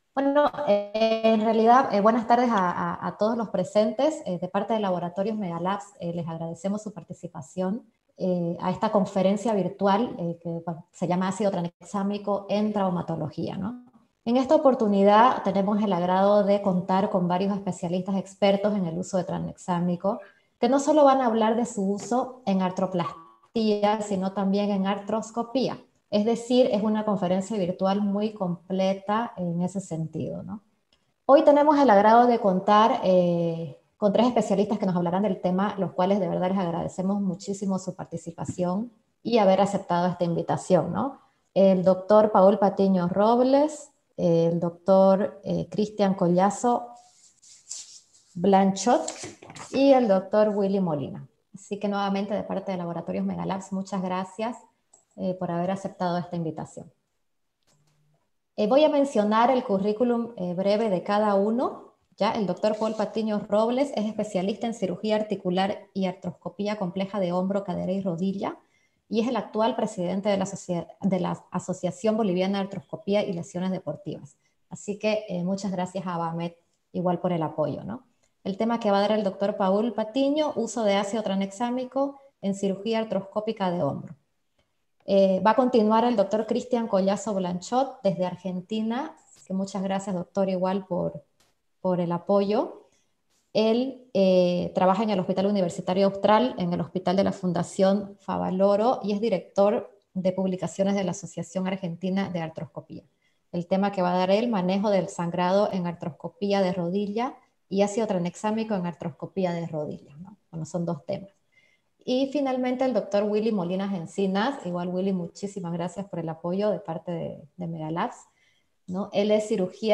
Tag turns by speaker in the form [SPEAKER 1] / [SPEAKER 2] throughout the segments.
[SPEAKER 1] Bueno, en realidad, buenas tardes a todos los presentes. De parte de Laboratorios Megalabs, les agradecemos su participación a esta conferencia virtual que bueno, se llama Ácido Tranexámico en Traumatología, ¿no? En esta oportunidad tenemos el agrado de contar con varios especialistas expertos en el uso de tranexámico, que no solo van a hablar de su uso en artroplastía, sino también en artroscopía. Es decir, es una conferencia virtual muy completa en ese sentido, ¿no? Hoy tenemos el agrado de contar con tres especialistas que nos hablarán del tema, los cuales de verdad les agradecemos muchísimo su participación y haber aceptado esta invitación, ¿no? El doctor Paul Patiño Robles, el doctor Cristian Collazo Blanchot y el doctor Willy Molina. Así que nuevamente de parte de Laboratorios Megalabs, muchas gracias por haber aceptado esta invitación. Voy a mencionar el currículum breve de cada uno. Ya, el doctor Paul Patiño Robles es especialista en cirugía articular y artroscopía compleja de hombro, cadera y rodilla y es el actual presidente de la Asociación Boliviana de Artroscopía y Lesiones Deportivas. Así que muchas gracias a Abamet igual por el apoyo, ¿no? El tema que va a dar el doctor Paul Patiño, uso de ácido tranexámico en cirugía artroscópica de hombro. Va a continuar el doctor Cristian Collazo Blanchot desde Argentina, que muchas gracias doctor igual por el apoyo. Él trabaja en el Hospital Universitario Austral, en el Hospital de la Fundación Favaloro y es director de publicaciones de la Asociación Argentina de Artroscopía. El tema que va a dar él, manejo del sangrado en artroscopía de rodilla y ácido tranexámico en artroscopía de rodilla, ¿no? Bueno, son dos temas. Y finalmente el doctor Willy Molinas Encinas, igual Willy, muchísimas gracias por el apoyo de parte de Megalabs, ¿no? Él es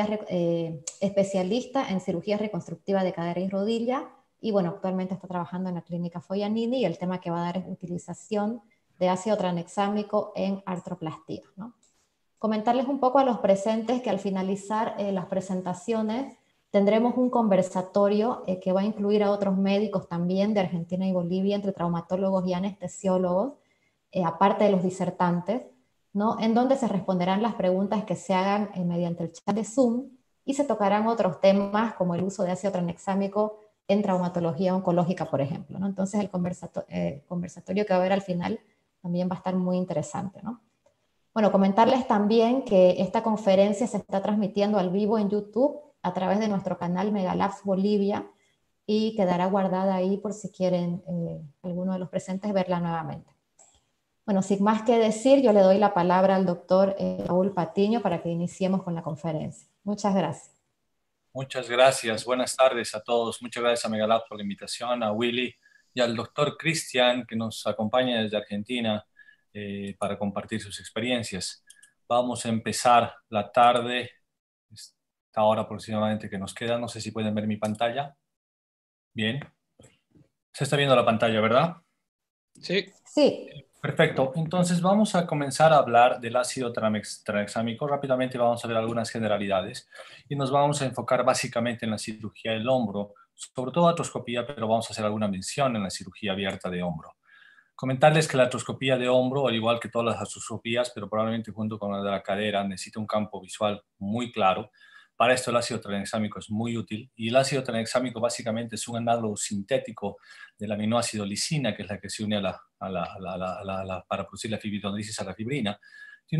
[SPEAKER 1] especialista en cirugía reconstructiva de cadera y rodilla y bueno, actualmente está trabajando en la clínica Foyanini y el tema que va a dar es utilización de ácido tranexámico en artroplastía, ¿no? Comentarles un poco a los presentes que al finalizar las presentaciones tendremos un conversatorio que va a incluir a otros médicos también de Argentina y Bolivia, entre traumatólogos y anestesiólogos, aparte de los disertantes, ¿no? En donde se responderán las preguntas que se hagan mediante el chat de Zoom y se tocarán otros temas como el uso de ácido tranexámico en traumatología oncológica, por ejemplo, ¿no? Entonces el conversatorio que va a haber al final también va a estar muy interesante, ¿no? Bueno, comentarles también que esta conferencia se está transmitiendo al vivo en YouTube a través de nuestro canal Megalabs Bolivia y quedará guardada ahí por si quieren alguno de los presentes verla nuevamente. Bueno, sin más que decir, yo le doy la palabra al doctor Paul Patiño para que iniciemos con la conferencia. Muchas gracias.
[SPEAKER 2] Muchas gracias. Buenas tardes a todos. Muchas gracias a Megalab por la invitación, a Willy y al doctor Cristian que nos acompaña desde Argentina para compartir sus experiencias. Vamos a empezar la tarde, esta hora aproximadamente que nos queda. No sé si pueden ver mi pantalla. Bien. Se está viendo la pantalla, ¿verdad?
[SPEAKER 3] Sí.
[SPEAKER 1] Sí.
[SPEAKER 2] Perfecto. Entonces vamos a comenzar a hablar del ácido tranexámico. Rápidamente vamos a ver algunas generalidades y nos vamos a enfocar básicamente en la cirugía del hombro, sobre todo artroscopía, pero vamos a hacer alguna mención en la cirugía abierta de hombro. Comentarles que la artroscopía de hombro, al igual que todas las artroscopías, pero probablemente junto con la de la cadera, necesita un campo visual muy claro. Para esto el ácido tranexámico es muy útil y el ácido tranexámico básicamente es un análogo sintético del aminoácido lisina, que es la que se une para producir la fibrinolisis a la fibrina. Tiene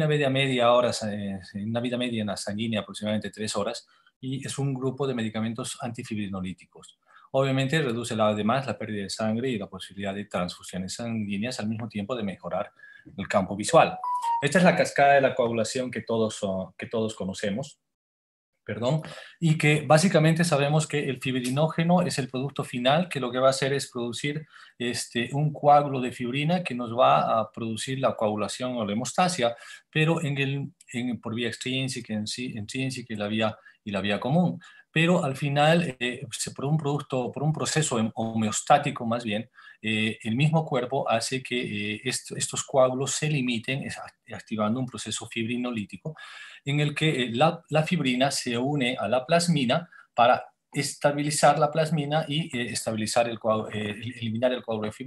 [SPEAKER 2] una vida media en la sanguínea aproximadamente 3 horas y es un grupo de medicamentos antifibrinolíticos. Obviamente reduce además la pérdida de sangre y la posibilidad de transfusiones sanguíneas al mismo tiempo de mejorar el campo visual. Esta es la cascada de la coagulación que todos conocemos. Perdón, y que básicamente sabemos que el fibrinógeno es el producto final que lo que va a hacer es producir un coágulo de fibrina que nos va a producir la coagulación o la hemostasia, pero por vía extrínseca, intrínseca y la vía común. Pero al final, por un proceso homeostático más bien, el mismo cuerpo hace que estos coágulos se limiten, activando un proceso fibrinolítico en el que la fibrina se une a la plasmina para estabilizar la plasmina y eliminar el coágulo de fibrina.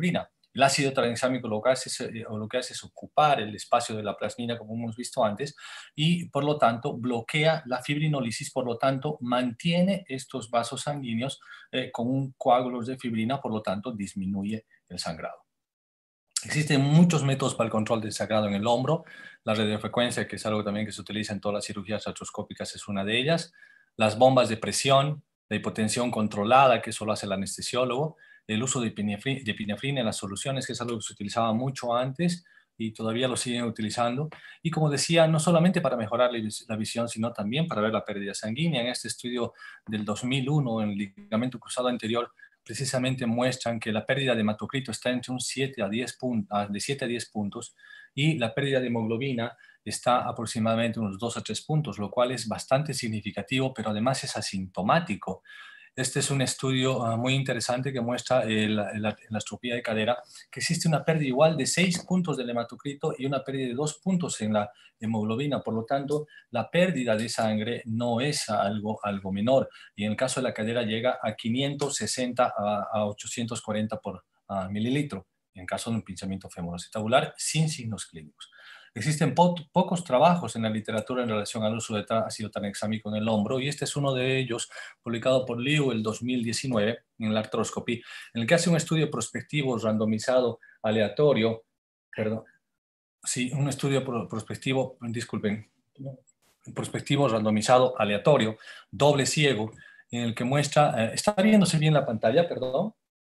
[SPEAKER 2] El ácido tranexámico lo que hace es ocupar el espacio de la plasmina, como hemos visto antes, y por lo tanto bloquea la fibrinólisis, por lo tanto mantiene estos vasos sanguíneos con un coágulo de fibrina, por lo tanto disminuye el sangrado. Existen muchos métodos para el control del sangrado en el hombro. La radiofrecuencia, que es algo también que se utiliza en todas las cirugías artroscópicas, es una de ellas. Las bombas de presión, la hipotensión controlada, que eso lo hace el anestesiólogo. El uso de epinefrina en las soluciones, que es algo que se utilizaba mucho antes y todavía lo siguen utilizando. Y como decía, no solamente para mejorar la visión, sino también para ver la pérdida sanguínea. En este estudio del 2001, en el ligamento cruzado anterior, precisamente muestran que la pérdida de hematocrito está entre un 7 a 10 de 7 a 10 puntos y la pérdida de hemoglobina está aproximadamente unos 2 a 3 puntos, lo cual es bastante significativo, pero además es asintomático. Este es un estudio muy interesante que muestra en la astropía de cadera que existe una pérdida igual de 6 puntos del hematocrito y una pérdida de 2 puntos en la hemoglobina. Por lo tanto, la pérdida de sangre no es algo menor. Y en el caso de la cadera llega a 560 a 840 por mililitro. En caso de un pinchamiento femoroacetabular sin signos clínicos. Existen pocos trabajos en la literatura en relación al uso de ácido tranexámico en el hombro y este es uno de ellos, publicado por Liu el 2019 en la artroscopy, en el que hace un estudio prospectivo randomizado aleatorio, perdón, sí, un estudio prospectivo, disculpen, prospectivo randomizado aleatorio, doble ciego, en el que muestra, ¿está viéndose bien la pantalla, perdón?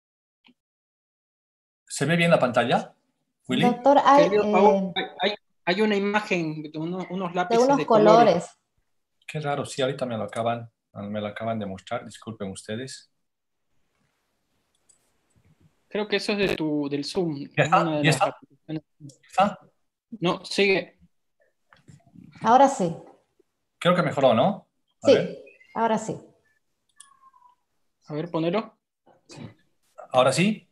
[SPEAKER 2] ¿Se ve bien la pantalla, Willy?
[SPEAKER 1] Doctor,
[SPEAKER 3] hay una imagen de unos
[SPEAKER 1] de
[SPEAKER 3] lápices
[SPEAKER 1] unos
[SPEAKER 3] de colores.
[SPEAKER 1] colores.
[SPEAKER 2] Qué raro, sí, ahorita me lo acaban de mostrar, disculpen ustedes.
[SPEAKER 3] Creo que eso es del Zoom.
[SPEAKER 2] ¿Ya está?
[SPEAKER 3] Una de
[SPEAKER 2] ¿Ya
[SPEAKER 3] las
[SPEAKER 2] está?
[SPEAKER 3] aplicaciones.
[SPEAKER 2] ¿Está?
[SPEAKER 3] No, sigue.
[SPEAKER 1] Ahora sí.
[SPEAKER 2] Creo que mejoró, ¿no?
[SPEAKER 1] Sí, ahora sí.
[SPEAKER 3] A ver, ponelo.
[SPEAKER 2] ¿Ahora sí?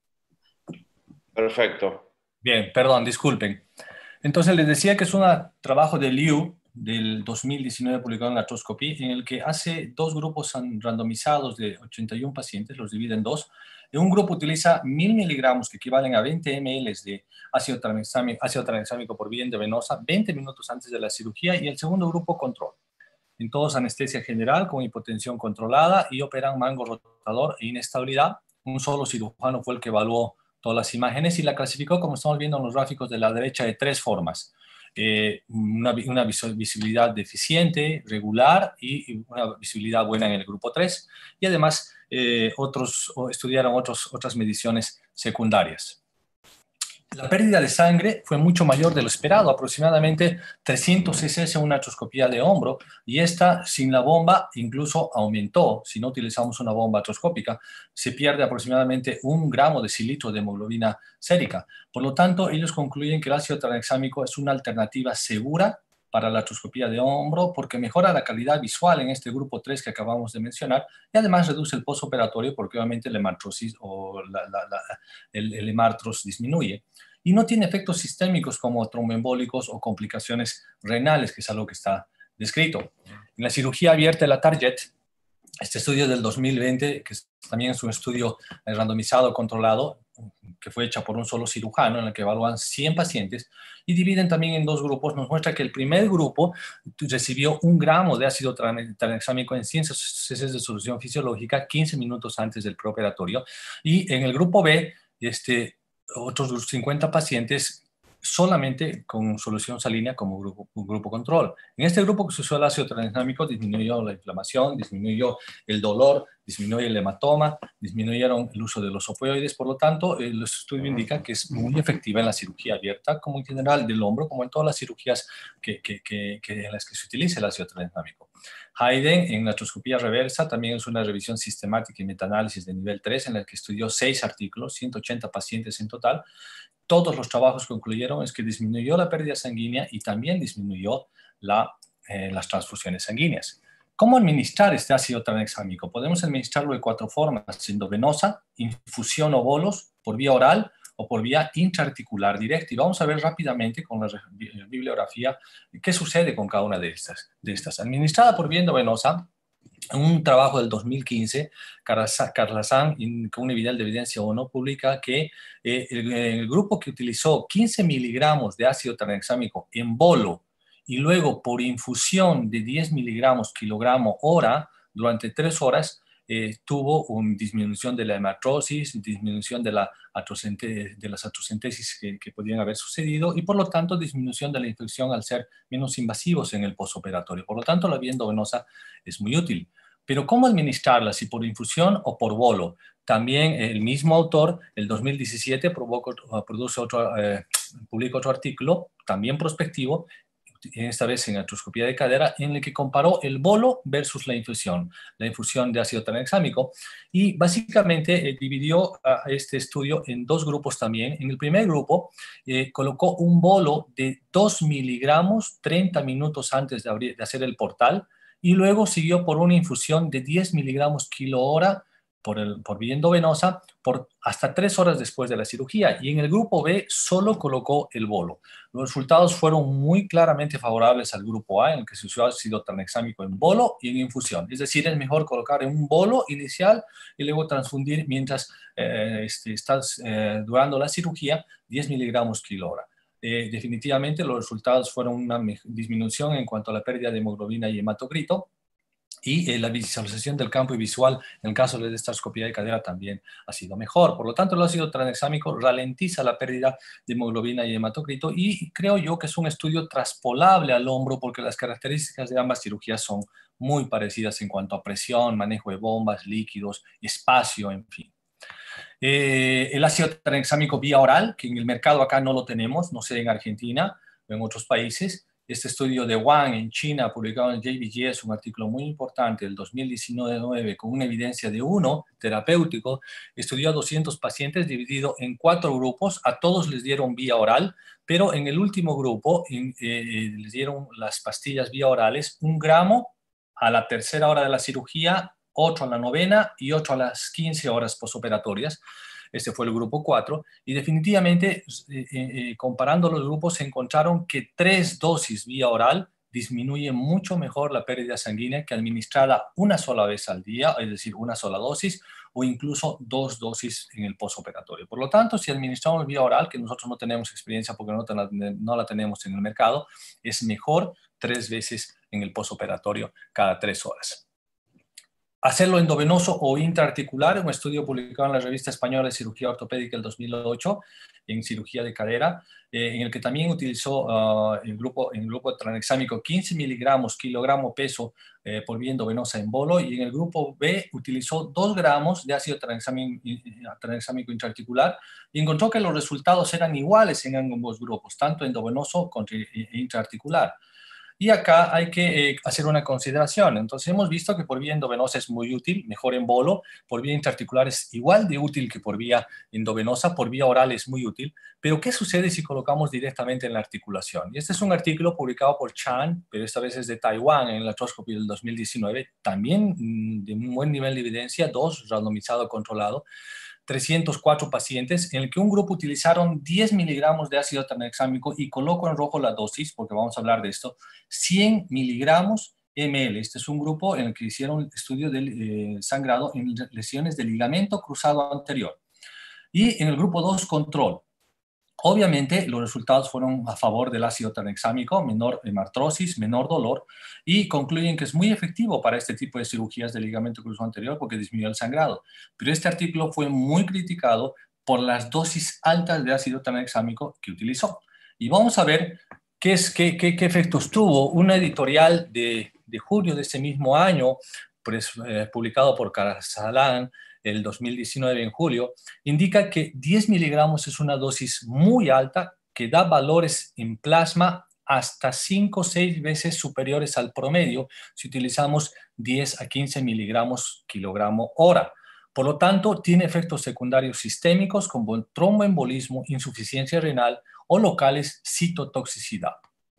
[SPEAKER 4] Perfecto.
[SPEAKER 2] Bien, perdón, disculpen. Entonces les decía que es un trabajo de Liu del 2019 publicado en la artroscopy, en el que hace dos grupos randomizados de 81 pacientes, los divide en dos. En un grupo utiliza 1000 miligramos, que equivalen a 20 ml de ácido tranexámico por vía endovenosa, 20 minutos antes de la cirugía, y el segundo grupo control. En todos anestesia general con hipotensión controlada y operan mango rotador e inestabilidad. Un solo cirujano fue el que evaluó todas las imágenes y la clasificó, como estamos viendo en los gráficos de la derecha, de tres formas. Una visibilidad deficiente, regular y una visibilidad buena en el grupo 3. Y además estudiaron otras mediciones secundarias. La pérdida de sangre fue mucho mayor de lo esperado, aproximadamente 300 cc en una artroscopía de hombro, y esta sin la bomba incluso aumentó. Si no utilizamos una bomba artroscópica, se pierde aproximadamente 1 gramo de cilitro de hemoglobina sérica. Por lo tanto, ellos concluyen que el ácido tranexámico es una alternativa segura para la artroscopía de hombro porque mejora la calidad visual en este grupo 3 que acabamos de mencionar y además reduce el postoperatorio porque obviamente la hemartrosis o el hemartros disminuye. Y no tiene efectos sistémicos como tromboembólicos o complicaciones renales, que es algo que está descrito. En la cirugía abierta de la Target, este estudio del 2020, que también es un estudio randomizado controlado, que fue hecha por un solo cirujano, en el que evalúan 100 pacientes y dividen también en dos grupos, nos muestra que el primer grupo recibió 1 gramo de ácido tranexámico en 100 cc de solución fisiológica 15 minutos antes del preoperatorio, y en el grupo B, otros 50 pacientes solamente con solución salina como grupo control. En este grupo que se usó el ácido tranexámico disminuyó la inflamación, disminuyó el dolor, disminuyó el hematoma, disminuyeron el uso de los opioides. Por lo tanto, el estudio indica que es muy efectiva en la cirugía abierta, como en general del hombro, como en todas las cirugías en las que se utiliza el ácido tranexámico. Hayden, en la artroscopía reversa, también es una revisión sistemática y metaanálisis de nivel 3, en la que estudió 6 artículos, 180 pacientes en total. Todos los trabajos concluyeron es que disminuyó la pérdida sanguínea y también disminuyó las transfusiones sanguíneas. ¿Cómo administrar este ácido tranexámico? Podemos administrarlo de 4 formas: endovenosa, infusión o bolos, por vía oral o por vía intraarticular directa. Y vamos a ver rápidamente con la bibliografía qué sucede con cada una de estas. Administrada por vía endovenosa, un trabajo del 2015, Carlazán, con un nivel de evidencia o no, publica que el grupo que utilizó 15 miligramos de ácido tranexámico en bolo y luego por infusión de 10 miligramos kilogramo hora durante 3 horas, tuvo una disminución de la hematrosis, disminución de, de las atrocentesis que podían haber sucedido y por lo tanto disminución de la infección al ser menos invasivos en el postoperatorio. Por lo tanto, la vía endovenosa es muy útil. Pero ¿cómo administrarla? ¿Si por infusión o por bolo? También el mismo autor, el 2017, publica otro artículo, también prospectivo, esta vez en artroscopía de cadera, en el que comparó el bolo versus la infusión de ácido tranexámico, y básicamente dividió este estudio en dos grupos también. En el primer grupo colocó un bolo de 2 miligramos 30 minutos antes de hacer el portal, y luego siguió por una infusión de 10 miligramos kilo hora por vía endovenosa por hasta 3 horas después de la cirugía. Y en el grupo B solo colocó el bolo. Los resultados fueron muy claramente favorables al grupo A, en el que se usó ácido tranexámico en bolo y en infusión. Es decir, es mejor colocar en un bolo inicial y luego transfundir mientras estás durando la cirugía 10 miligramos kilo hora. Definitivamente los resultados fueron una disminución en cuanto a la pérdida de hemoglobina y hematocrito, y la visualización del campo visual en el caso de esta artroscopía de cadera también ha sido mejor. Por lo tanto, el ácido tranexámico ralentiza la pérdida de hemoglobina y hematocrito, y creo yo que es un estudio traspolable al hombro porque las características de ambas cirugías son muy parecidas en cuanto a presión, manejo de bombas, líquidos, espacio, en fin. El ácido tranexámico vía oral, que en el mercado acá no lo tenemos, no sé en Argentina o en otros países. Este estudio de Wang en China, publicado en JBJ, es un artículo muy importante del 2019, con una evidencia de 1 terapéutico. Estudió a 200 pacientes dividido en 4 grupos. A todos les dieron vía oral, pero en el último grupo les dieron las pastillas vía orales, 1 gramo a la 3ª hora de la cirugía, otro a la 9ª y otro a las 15 horas posoperatorias. Este fue el grupo 4, y definitivamente comparando los grupos se encontraron que 3 dosis vía oral disminuyen mucho mejor la pérdida sanguínea que administrada una sola vez al día, es decir, una sola dosis, o incluso 2 dosis en el postoperatorio. Por lo tanto, si administramos vía oral, que nosotros no tenemos experiencia porque no la tenemos en el mercado, es mejor 3 veces en el postoperatorio cada 3 horas. Hacerlo endovenoso o intraarticular, un estudio publicado en la revista española de cirugía ortopédica el 2008, en cirugía de cadera, en el que también utilizó en grupo tranexámico 15 miligramos kilogramo peso por vía endovenosa en bolo, y en el grupo B utilizó 2 gramos de ácido tranexámico intraarticular, y encontró que los resultados eran iguales en ambos grupos, tanto endovenoso como intraarticular. Y acá hay que hacer una consideración. Entonces hemos visto que por vía endovenosa es muy útil, mejor en bolo, por vía intraarticular es igual de útil que por vía endovenosa, por vía oral es muy útil, pero ¿qué sucede si colocamos directamente en la articulación? Y este es un artículo publicado por Chan, pero esta vez es de Taiwán, en la artroscopía del 2019, también de un buen nivel de evidencia, 2, randomizado controlado, 304 pacientes, en el que un grupo utilizaron 10 miligramos de ácido tranexámico, y coloco en rojo la dosis porque vamos a hablar de esto, 100 miligramos ml. Este es un grupo en el que hicieron estudio de sangrado en lesiones del ligamento cruzado anterior. Y en el grupo 2, control. Obviamente, los resultados fueron a favor del ácido tranexámico, menor hemartrosis, menor dolor, y concluyen que es muy efectivo para este tipo de cirugías del ligamento cruzado anterior porque disminuyó el sangrado. Pero este artículo fue muy criticado por las dosis altas de ácido tranexámico que utilizó. Y vamos a ver qué efectos tuvo. Una editorial de julio de ese mismo año, pues, publicado por Carlazán el 2019 en julio, indica que 10 miligramos es una dosis muy alta que da valores en plasma hasta 5 o 6 veces superiores al promedio si utilizamos 10 a 15 miligramos kilogramo hora. Por lo tanto, tiene efectos secundarios sistémicos como tromboembolismo, insuficiencia renal o locales citotoxicidad.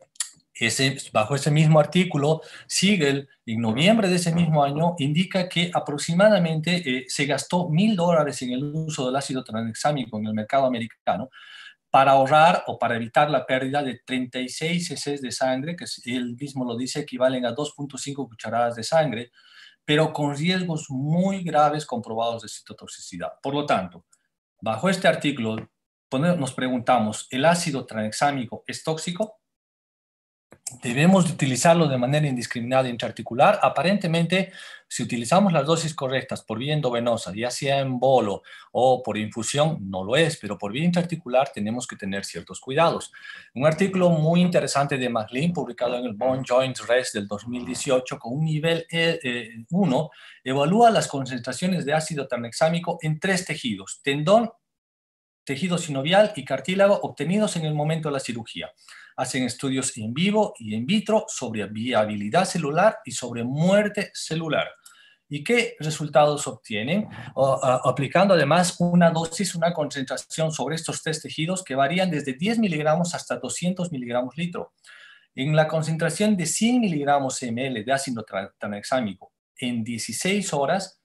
[SPEAKER 2] Bajo ese mismo artículo, Siegel, en noviembre de ese mismo año, indica que aproximadamente se gastó $1,000 en el uso del ácido tranexámico en el mercado americano para ahorrar o para evitar la pérdida de 36 cc de sangre, que él mismo lo dice, equivalen a 2.5 cucharadas de sangre, pero con riesgos muy graves comprobados de citotoxicidad. Por lo tanto, bajo este artículo nos preguntamos, ¿el ácido tranexámico es tóxico? ¿Debemos de utilizarlo de manera indiscriminada e intraarticular? Aparentemente, si utilizamos las dosis correctas por vía endovenosa, ya sea en bolo o por infusión, no lo es, pero por vía intraarticular tenemos que tener ciertos cuidados. Un artículo muy interesante de McLean, publicado en el Bone Joint Rest del 2018, con un nivel 1, evalúa las concentraciones de ácido tranexámico en 3 tejidos: tendón, tejido sinovial y cartílago, obtenidos en el momento de la cirugía. Hacen estudios in vivo y in vitro sobre viabilidad celular y sobre muerte celular. ¿Y qué resultados obtienen? Aplicando además una dosis, una concentración sobre estos 3 tejidos que varían desde 10 miligramos hasta 200 miligramos litro. En la concentración de 100 miligramos ml de ácido tranexámico en 16 horas,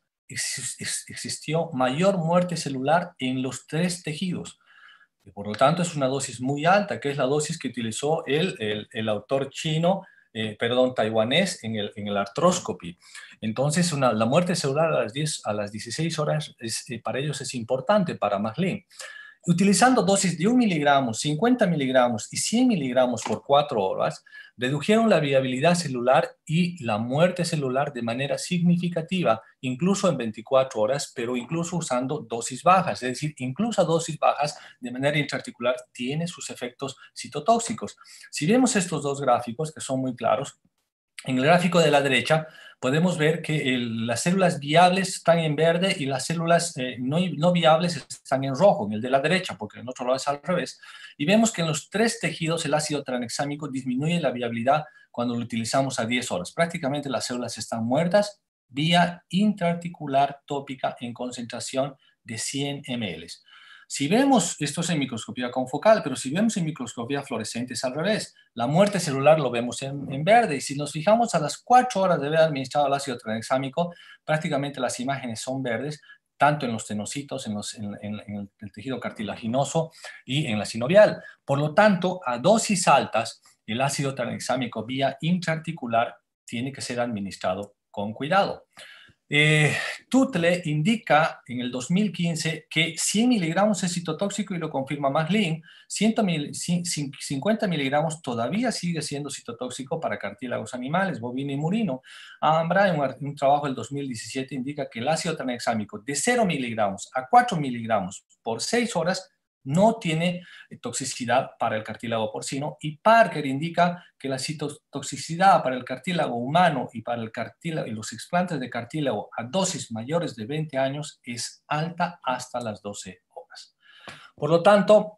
[SPEAKER 2] existió mayor muerte celular en los 3 tejidos. Y por lo tanto, es una dosis muy alta, que es la dosis que utilizó el autor chino, taiwanés, en el arthroscopy. Entonces, la muerte celular a las 16 horas para ellos es importante, para McLean. Utilizando dosis de 1 miligramo, 50 miligramos y 100 miligramos por 4 horas, redujeron la viabilidad celular y la muerte celular de manera significativa, incluso en 24 horas, pero incluso usando dosis bajas. Es decir, incluso a dosis bajas de manera intraarticular tiene sus efectos citotóxicos. Si vemos estos dos gráficos, que son muy claros, en el gráfico de la derecha podemos ver que las células viables están en verde y las células no viables están en rojo, en el de la derecha, porque en el otro lado es al revés. Y vemos que en los 3 tejidos el ácido tranexámico disminuye la viabilidad cuando lo utilizamos a 10 horas. Prácticamente las células están muertas vía intraarticular tópica en concentración de 100 ml. Si vemos, esto es en microscopía confocal, pero si vemos en microscopía fluorescente es al revés. La muerte celular lo vemos en verde, y si nos fijamos a las 4 horas de haber administrado el ácido tranexámico, prácticamente las imágenes son verdes, tanto en los tenocitos, en el tejido cartilaginoso y en la sinovial. Por lo tanto, a dosis altas, el ácido tranexámico vía intraarticular tiene que ser administrado con cuidado. Tutle indica en el 2015 que 100 miligramos es citotóxico y lo confirma McLean. 50 miligramos todavía sigue siendo citotóxico para cartílagos animales, bovino y murino. Ambra, en un trabajo del 2017, indica que el ácido tranexámico de 0 miligramos a 4 miligramos por 6 horas no tiene toxicidad para el cartílago porcino, y Parker indica que la citotoxicidad para el cartílago humano y para el cartílago y los explantes de cartílago a dosis mayores de 20 años es alta hasta las 12 horas. Por lo tanto,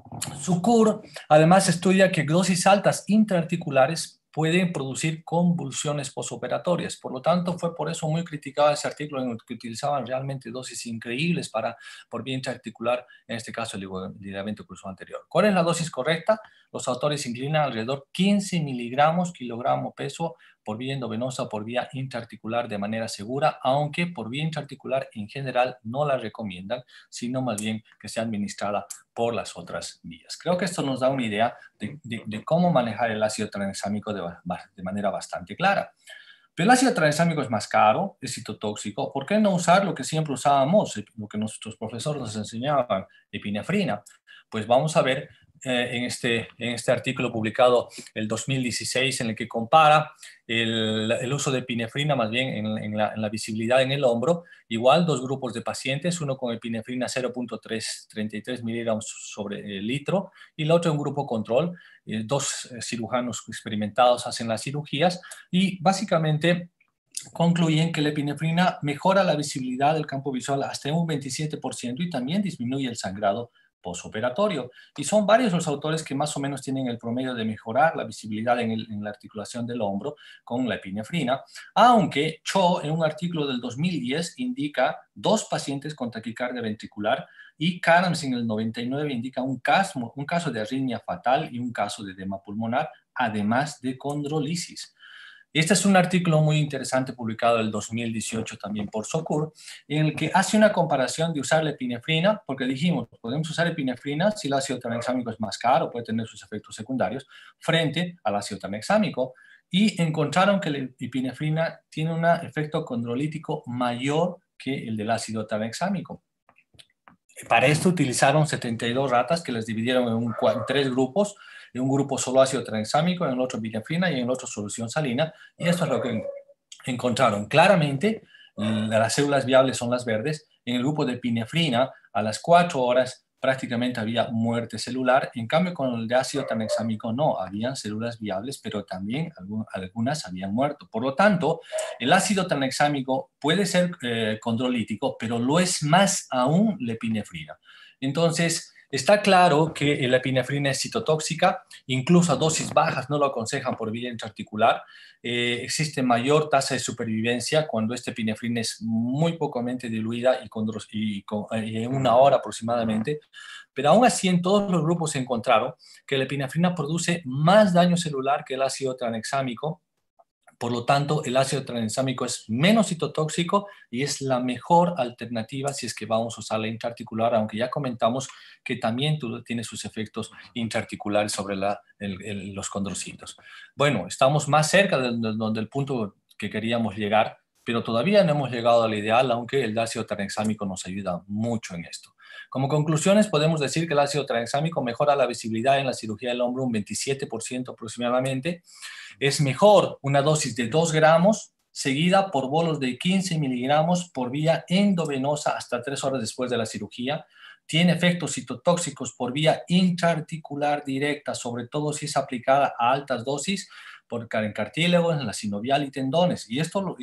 [SPEAKER 2] Sukur además estudia que dosis altas intraarticulares pueden producir convulsiones posoperatorias. Por lo tanto, fue por eso muy criticado ese artículo en el que utilizaban realmente dosis increíbles por vía intraarticular, en este caso el ligamento cruzado anterior. ¿Cuál es la dosis correcta? Los autores inclinan alrededor 15 miligramos kilogramo peso por vía endovenosa o por vía intraarticular de manera segura, aunque por vía intraarticular en general no la recomiendan, sino más bien que sea administrada por las otras vías. Creo que esto nos da una idea de cómo manejar el ácido tranexámico de manera bastante clara. Pero el ácido tranexámico es más caro, es citotóxico. ¿Por qué no usar lo que siempre usábamos, lo que nuestros profesores nos enseñaban, epinefrina? Pues vamos a ver en este artículo publicado el 2016, en el que compara el uso de epinefrina más bien en la visibilidad en el hombro. Igual, 2 grupos de pacientes, uno con epinefrina 0.33 miligramos sobre litro y el otro un grupo control. 2 cirujanos experimentados hacen las cirugías y básicamente concluyen que la epinefrina mejora la visibilidad del campo visual hasta un 27% y también disminuye el sangrado postoperatorio. Y son varios los autores que más o menos tienen el promedio de mejorar la visibilidad en la articulación del hombro con la epinefrina, aunque Cho en un artículo del 2010 indica 2 pacientes con taquicardia ventricular y Carams en el 99 indica un caso de arritmia fatal y un caso de edema pulmonar, además de condrolisis. Este es un artículo muy interesante publicado en el 2018 también por Sukur, en el que hace una comparación de usar la epinefrina, porque dijimos, podemos usar epinefrina si el ácido tranexámico es más caro, puede tener sus efectos secundarios, frente al ácido tranexámico. y encontraron que la epinefrina tiene un efecto condrolítico mayor que el del ácido tranexámico. Para esto utilizaron 72 ratas que las dividieron en 3 grupos, en un grupo solo ácido tranexámico, en el otro epinefrina y en el otro solución salina, y esto es lo que encontraron. Claramente, las células viables son las verdes. En el grupo de epinefrina, a las 4 horas prácticamente había muerte celular. En cambio, con el de ácido tranexámico no, habían células viables, pero también algunas habían muerto. Por lo tanto, el ácido tranexámico puede ser condrolítico, pero lo es más aún la epinefrina. Entonces, está claro que la epinefrina es citotóxica, incluso a dosis bajas no lo aconsejan por vía intraarticular. Existe mayor tasa de supervivencia cuando esta epinefrina es muy pocamente diluida y en una hora aproximadamente, pero aún así en todos los grupos se encontraron que la epinefrina produce más daño celular que el ácido tranexámico. Por lo tanto, el ácido tranexámico es menos citotóxico y es la mejor alternativa si es que vamos a usar la intraarticular, aunque ya comentamos que también tiene sus efectos intraarticulares sobre los condrocitos. Bueno, estamos más cerca del punto que queríamos llegar, pero todavía no hemos llegado al ideal, aunque el ácido tranexámico nos ayuda mucho en esto. Como conclusiones, podemos decir que el ácido tranexámico mejora la visibilidad en la cirugía del hombro un 27% aproximadamente. Es mejor una dosis de 2 gramos seguida por bolos de 15 miligramos por vía endovenosa hasta 3 horas después de la cirugía. Tiene efectos citotóxicos por vía intraarticular directa, sobre todo si es aplicada a altas dosis en cartílago, en la sinovial y tendones. Y esto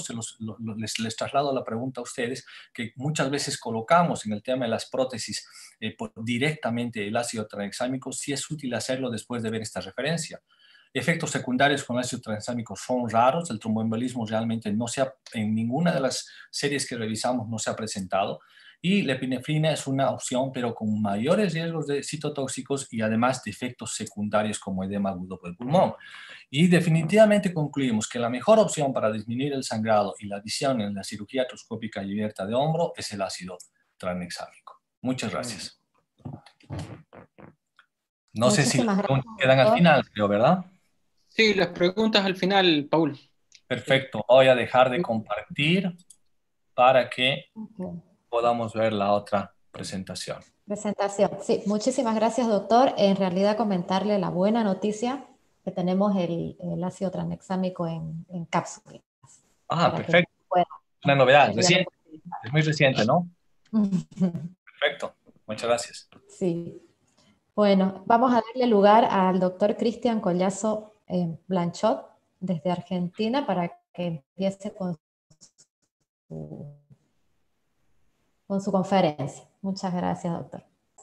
[SPEAKER 2] les traslado la pregunta a ustedes, que muchas veces colocamos en el tema de las prótesis directamente el ácido tranexámico, si es útil hacerlo después de ver esta referencia. Efectos secundarios con ácido tranexámico son raros. El tromboembolismo realmente en ninguna de las series que revisamos no se ha presentado. Y la epinefrina es una opción, pero con mayores riesgos de citotóxicos y además de efectos secundarios como edema agudo del pulmón. Y definitivamente concluimos que la mejor opción para disminuir el sangrado y la visión en la cirugía artroscópica y abierta de hombro es el ácido tranexámico. Muchas gracias. No sé si las preguntas quedan al final, creo, ¿verdad?
[SPEAKER 3] Sí, las preguntas al final, Paul.
[SPEAKER 2] Perfecto. Voy a dejar de compartir para que podamos ver la otra presentación.
[SPEAKER 1] Presentación. Sí, muchísimas gracias, doctor. En realidad, comentarle la buena noticia que tenemos el ácido tranexámico en cápsulas.
[SPEAKER 2] Ah, perfecto. Una novedad, reciente. Es muy reciente, ¿no? Perfecto. Muchas gracias.
[SPEAKER 1] Sí. Bueno, vamos a darle lugar al doctor Cristian Collazo Blanchot, desde Argentina, para que empiece con su conferencia. Muchas gracias, doctor.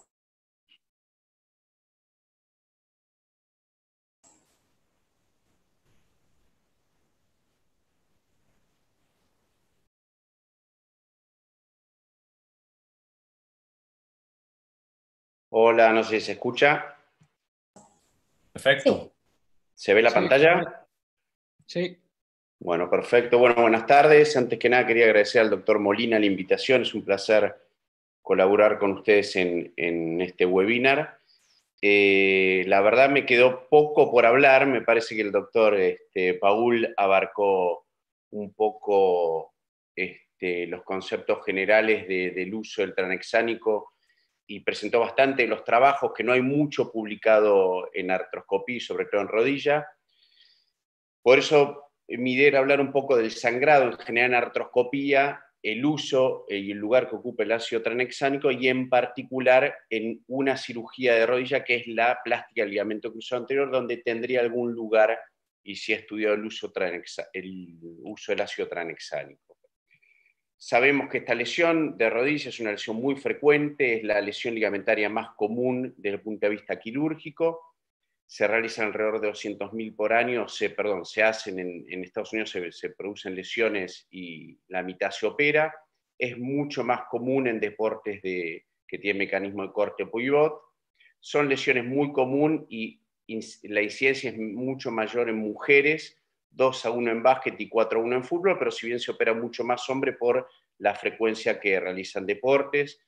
[SPEAKER 4] Hola, no sé si se escucha.
[SPEAKER 2] Perfecto.
[SPEAKER 1] Sí.
[SPEAKER 4] ¿Se ve la pantalla?
[SPEAKER 3] Sí.
[SPEAKER 4] Bueno, perfecto. Bueno, buenas tardes. Antes que nada quería agradecer al doctor Molina la invitación. Es un placer colaborar con ustedes en este webinar. La verdad me quedó poco por hablar. Me parece que el doctor Paul abarcó un poco los conceptos generales del uso del tranexámico y presentó bastante los trabajos, que no hay mucho publicado en artroscopía, sobre todo en rodilla. Por eso mi idea era hablar un poco del sangrado en general en artroscopía, el uso y el lugar que ocupa el ácido tranexámico, y en particular en una cirugía de rodilla que es la plástica del ligamento cruzado anterior, donde tendría algún lugar y si ha estudiado el uso del ácido tranexámico. Sabemos que esta lesión de rodilla es una lesión muy frecuente, es la lesión ligamentaria más común desde el punto de vista quirúrgico. Se realizan alrededor de 200.000 por año, se hacen en Estados Unidos, se producen lesiones y la mitad se opera. Es mucho más común en deportes que tienen mecanismo de corte pivot. Son lesiones muy comunes y la incidencia es mucho mayor en mujeres, 2-1 en básquet y 4-1 en fútbol, pero si bien se opera mucho más hombre por la frecuencia que realizan deportes.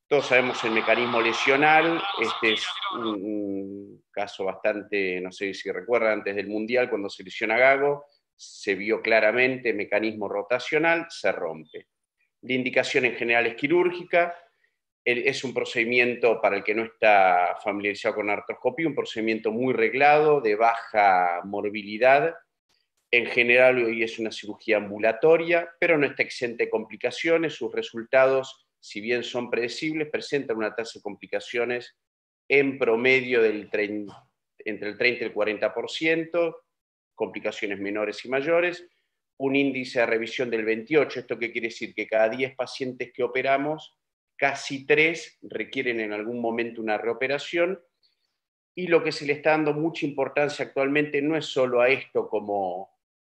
[SPEAKER 4] Todos sabemos el mecanismo lesional. Este es un caso bastante, no sé si recuerdan, antes del Mundial, cuando se lesiona Gago, se vio claramente mecanismo rotacional, se rompe. La indicación en general es quirúrgica. Es un procedimiento, para el que no está familiarizado con artroscopía, un procedimiento muy reglado, de baja morbilidad. En general hoy es una cirugía ambulatoria, pero no está exenta de complicaciones. Sus resultados, si bien son predecibles, presentan una tasa de complicaciones en promedio entre el 30 y el 40%, complicaciones menores y mayores, un índice de revisión del 28%. ¿Esto qué quiere decir? Que cada 10 pacientes que operamos, casi 3 requieren en algún momento una reoperación, y lo que se le está dando mucha importancia actualmente no es solo a esto como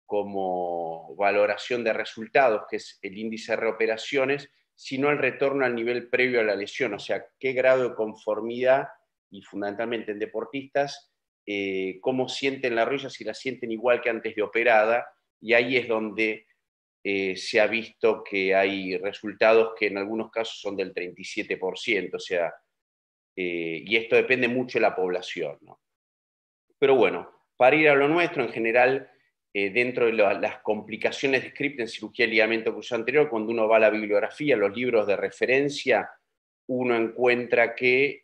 [SPEAKER 4] valoración de resultados, que es el índice de reoperaciones, sino el retorno al nivel previo a la lesión, o sea, qué grado de conformidad, y fundamentalmente en deportistas, cómo sienten la rodilla, si la sienten igual que antes de operada, y ahí es donde se ha visto que hay resultados que en algunos casos son del 37%, o sea, y esto depende mucho de la población, ¿no? Pero bueno, para ir a lo nuestro, en general, dentro de las complicaciones descritas en cirugía de ligamento cruzado anterior, cuando uno va a la bibliografía, los libros de referencia, uno encuentra que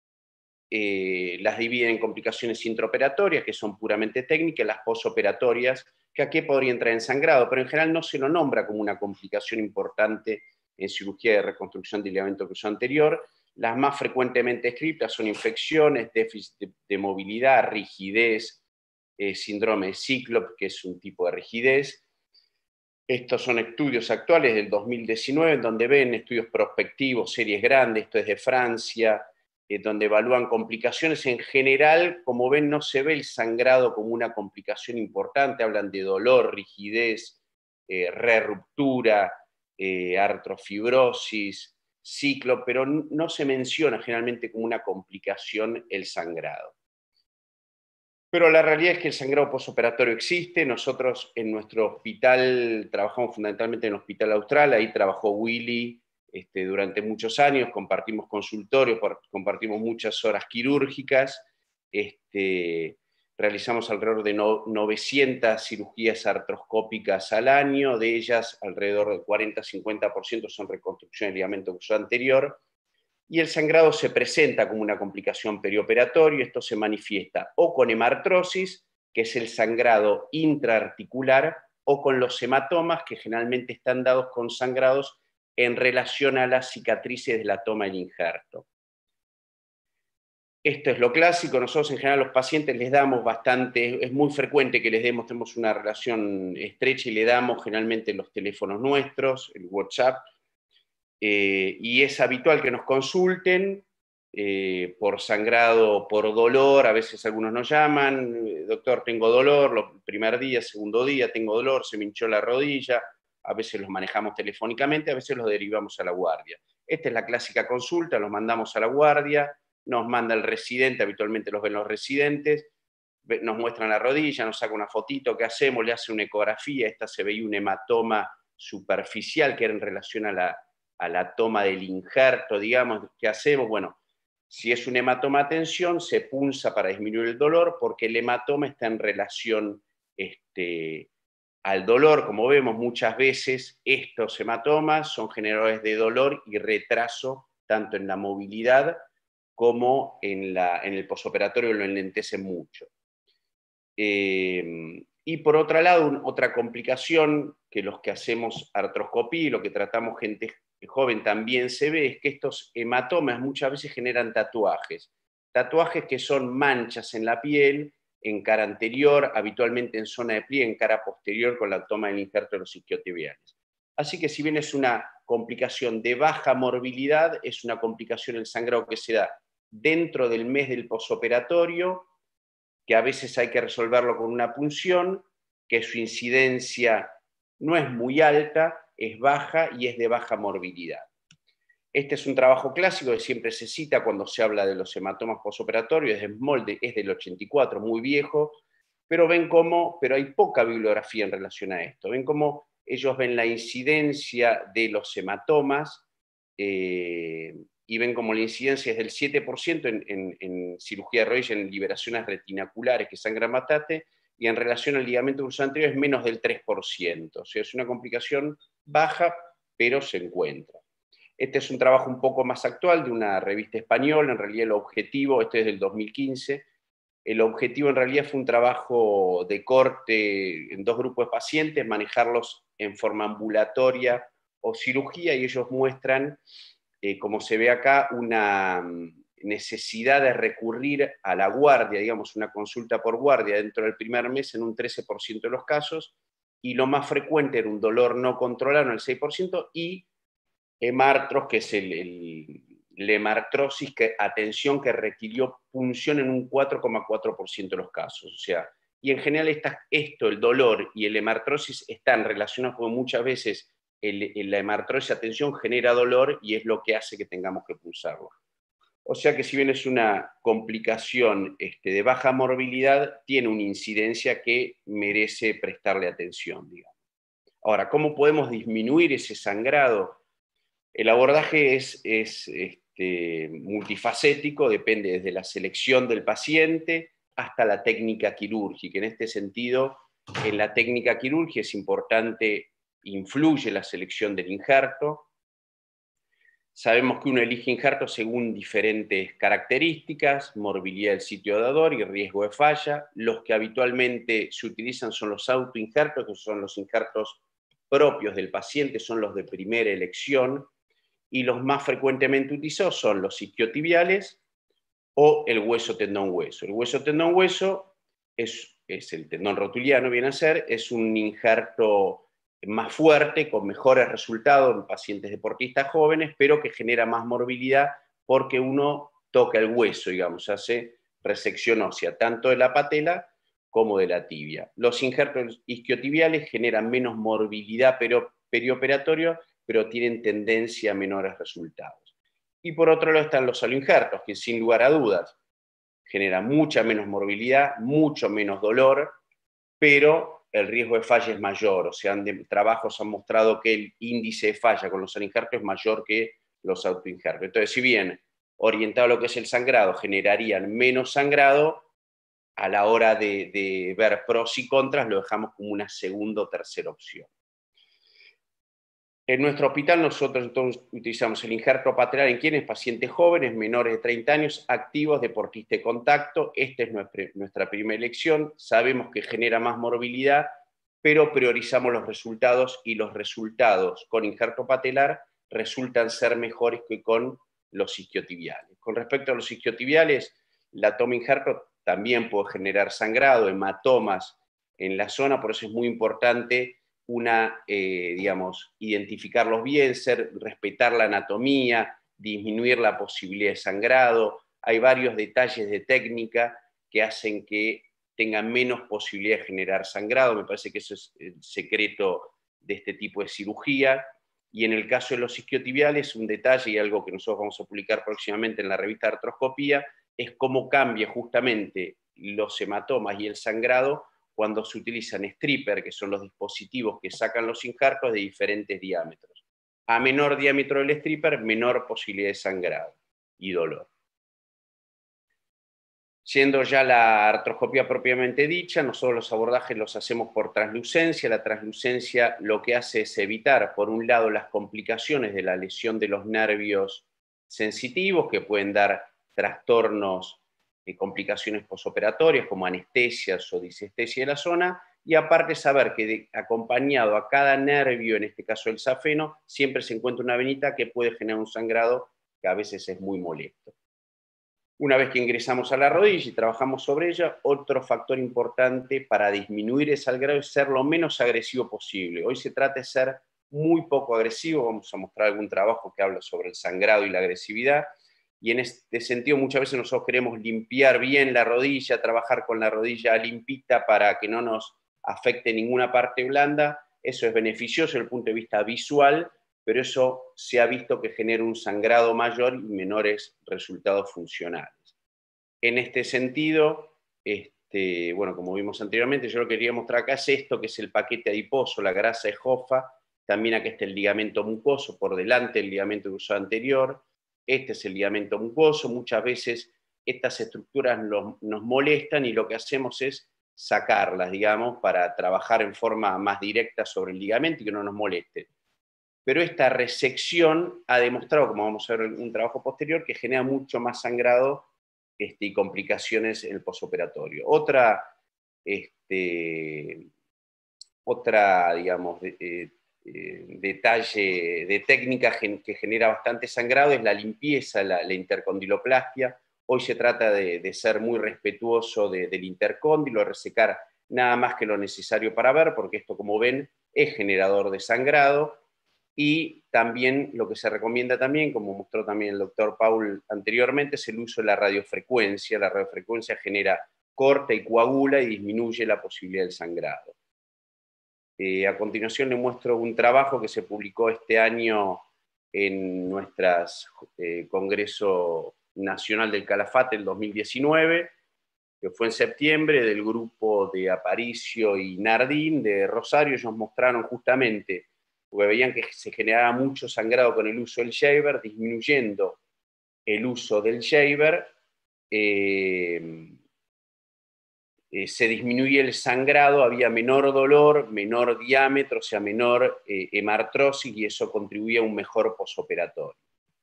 [SPEAKER 4] las dividen en complicaciones intraoperatorias, que son puramente técnicas, las posoperatorias, que aquí podría entrar en sangrado, pero en general no se lo nombra como una complicación importante en cirugía de reconstrucción de ligamento cruzado anterior. Las más frecuentemente descritas son infecciones, déficit de movilidad, rigidez, síndrome de Cíclope, que es un tipo de rigidez. Estos son estudios actuales del 2019, donde ven estudios prospectivos, series grandes, esto es de Francia, donde evalúan complicaciones. En general, como ven, no se ve el sangrado como una complicación importante, hablan de dolor, rigidez, reruptura, artrofibrosis, ciclo, pero no se menciona generalmente como una complicación el sangrado. Pero la realidad es que el sangrado postoperatorio existe. Nosotros en nuestro hospital trabajamos fundamentalmente en el Hospital Austral, ahí trabajó Willy durante muchos años, compartimos consultorios, compartimos muchas horas quirúrgicas, realizamos alrededor de 900 cirugías artroscópicas al año, de ellas alrededor del 40-50% son reconstrucción de ligamento cruzado anterior, y el sangrado se presenta como una complicación perioperatoria. Esto se manifiesta o con hemartrosis, que es el sangrado intraarticular, o con los hematomas, que generalmente están dados con sangrados en relación a las cicatrices de la toma del injerto. Esto es lo clásico. Nosotros en general a los pacientes les damos bastante, es muy frecuente que les demos, tenemos una relación estrecha y le damos generalmente los teléfonos nuestros, el WhatsApp, y es habitual que nos consulten por sangrado, por dolor. A veces algunos nos llaman, doctor, tengo dolor, el primer día, segundo día, tengo dolor, se me hinchó la rodilla. A veces los manejamos telefónicamente, a veces los derivamos a la guardia. Esta es la clásica consulta, los mandamos a la guardia, nos manda el residente, habitualmente los ven los residentes, nos muestran la rodilla, nos saca una fotito, ¿qué hacemos? Le hace una ecografía, esta se veía un hematoma superficial que era en relación a la toma del injerto, digamos. ¿Qué hacemos? Bueno, si es un hematoma a tensión, se punza para disminuir el dolor, porque el hematoma está en relación al dolor. Como vemos muchas veces, estos hematomas son generadores de dolor y retraso, tanto en la movilidad como en el posoperatorio, lo enlentecen mucho. Y por otro lado, otra complicación que los que hacemos artroscopía y lo que tratamos gente joven también se ve, es que estos hematomas muchas veces generan tatuajes que son manchas en la piel, en cara anterior, habitualmente en zona de pliegue, en cara posterior con la toma del injerto de los isquiotibiales. Así que si bien es una complicación de baja morbilidad, es una complicación el sangrado que se da dentro del mes del posoperatorio, que a veces hay que resolverlo con una punción, que su incidencia no es muy alta, es baja y es de baja morbilidad. Este es un trabajo clásico que siempre se cita cuando se habla de los hematomas posoperatorios, es del 84, muy viejo, pero pero hay poca bibliografía en relación a esto. Ven cómo ellos ven la incidencia de los hematomas y y ven como la incidencia es del 7% en cirugía de rodilla, en liberaciones retinaculares que sangran bastante, y en relación al ligamento cruzado anterior es menos del 3%. O sea, es una complicación baja, pero se encuentra. Este es un trabajo un poco más actual de una revista española. En realidad el objetivo, este es del 2015, el objetivo en realidad fue un trabajo de corte en 2 grupos de pacientes, manejarlos en forma ambulatoria o cirugía, y ellos muestran, como se ve acá, una necesidad de recurrir a la guardia, digamos, una consulta por guardia dentro del primer mes en un 13% de los casos, y lo más frecuente era un dolor no controlado en el 6%, y hemartros, que es la hemartrosis, atención, que requirió punción en un 4,4% de los casos. O sea, y en general esto, el dolor y el hemartrosis están relacionados, porque muchas veces la hemartrosis, atención, genera dolor y es lo que hace que tengamos que pulsarlo. O sea que si bien es una complicación de baja morbilidad, tiene una incidencia que merece prestarle atención, digamos. Ahora, ¿cómo podemos disminuir ese sangrado? El abordaje es multifacético, depende desde la selección del paciente hasta la técnica quirúrgica. En este sentido, en la técnica quirúrgica es importante, influye la selección del injerto. Sabemos que uno elige injerto según diferentes características, morbilidad del sitio dador y riesgo de falla. Los que habitualmente se utilizan son los autoinjertos, que son los injertos propios del paciente, son los de primera elección, y los más frecuentemente utilizados son los isquiotibiales o el hueso tendón hueso. El hueso tendón hueso es el tendón rotuliano, viene a ser, es un injerto más fuerte, con mejores resultados en pacientes deportistas jóvenes, pero que genera más morbilidad porque uno toca el hueso, digamos, hace resección ósea, tanto de la patela como de la tibia. Los injertos isquiotibiales generan menos morbilidad perioperatoria, pero tienen tendencia a menores resultados. Y por otro lado están los aloinjertos, que sin lugar a dudas generan mucha menos morbilidad, mucho menos dolor, pero el riesgo de falla es mayor. O sea, trabajos han mostrado que el índice de falla con los aloinjertos es mayor que los autoinjertos. Entonces, si bien orientado a lo que es el sangrado, generarían menos sangrado, a la hora de ver pros y contras, lo dejamos como una segunda o tercera opción. En nuestro hospital nosotros entonces utilizamos el injerto patelar en quienes, pacientes jóvenes, menores de 30 años, activos, deportistas de contacto. Esta es nuestra primera elección. Sabemos que genera más morbilidad, pero priorizamos los resultados, y los resultados con injerto patelar resultan ser mejores que con los isquiotibiales. Con respecto a los isquiotibiales, la toma injerto también puede generar sangrado, hematomas en la zona, por eso es muy importante identificarlos bien, respetar la anatomía, disminuir la posibilidad de sangrado. Hay varios detalles de técnica que hacen que tengan menos posibilidad de generar sangrado. Me parece que eso es el secreto de este tipo de cirugía. Y en el caso de los isquiotibiales, un detalle y algo que nosotros vamos a publicar próximamente en la revista de artroscopía, es cómo cambia justamente los hematomas y el sangrado cuando se utilizan stripper, que son los dispositivos que sacan los injertos de diferentes diámetros. A menor diámetro del stripper, menor posibilidad de sangrado y dolor. Siendo ya la artroscopía propiamente dicha, nosotros los abordajes los hacemos por translucencia. La translucencia lo que hace es evitar, por un lado, las complicaciones de la lesión de los nervios sensitivos, que pueden dar trastornos y complicaciones posoperatorias como anestesias o disestesia de la zona, y aparte saber que acompañado a cada nervio, en este caso el safeno, siempre se encuentra una venita que puede generar un sangrado que a veces es muy molesto. Una vez que ingresamos a la rodilla y trabajamos sobre ella, otro factor importante para disminuir ese sangrado es ser lo menos agresivo posible. Hoy se trata de ser muy poco agresivo. Vamos a mostrar algún trabajo que habla sobre el sangrado y la agresividad. Y en este sentido muchas veces nosotros queremos limpiar bien la rodilla, trabajar con la rodilla limpita para que no nos afecte ninguna parte blanda. Eso es beneficioso desde el punto de vista visual, pero eso se ha visto que genera un sangrado mayor y menores resultados funcionales. En este sentido, como vimos anteriormente, yo lo que quería mostrar acá es esto, que es el paquete adiposo, la grasa de Hoffa. También aquí está el ligamento mucoso, por delante el ligamento cruzado anterior. este es el ligamento mucoso. Muchas veces estas estructuras nos molestan y lo que hacemos es sacarlas, digamos, para trabajar en forma más directa sobre el ligamento y que no nos moleste. Pero esta resección ha demostrado, como vamos a ver en un trabajo posterior, que genera mucho más sangrado y complicaciones en el posoperatorio. Otra, digamos, detalle de técnica que genera bastante sangrado es la limpieza, la intercondiloplastia. Hoy se trata de ser muy respetuoso del intercóndilo, resecar nada más que lo necesario para ver, porque esto, como ven, es generador de sangrado. Y también lo que se recomienda también, como mostró también el doctor Paul anteriormente, es el uso de la radiofrecuencia. La radiofrecuencia genera corta y coagula y disminuye la posibilidad del sangrado. A continuación les muestro un trabajo que se publicó este año en nuestro Congreso Nacional del Calafate el 2019, que fue en septiembre, del grupo de Aparicio y Nardín de Rosario. Ellos mostraron justamente, porque veían que se generaba mucho sangrado con el uso del shaver, disminuyendo el uso del shaver, se disminuye el sangrado, había menor dolor, menor diámetro, o sea, menor hemartrosis, y eso contribuía a un mejor posoperatorio.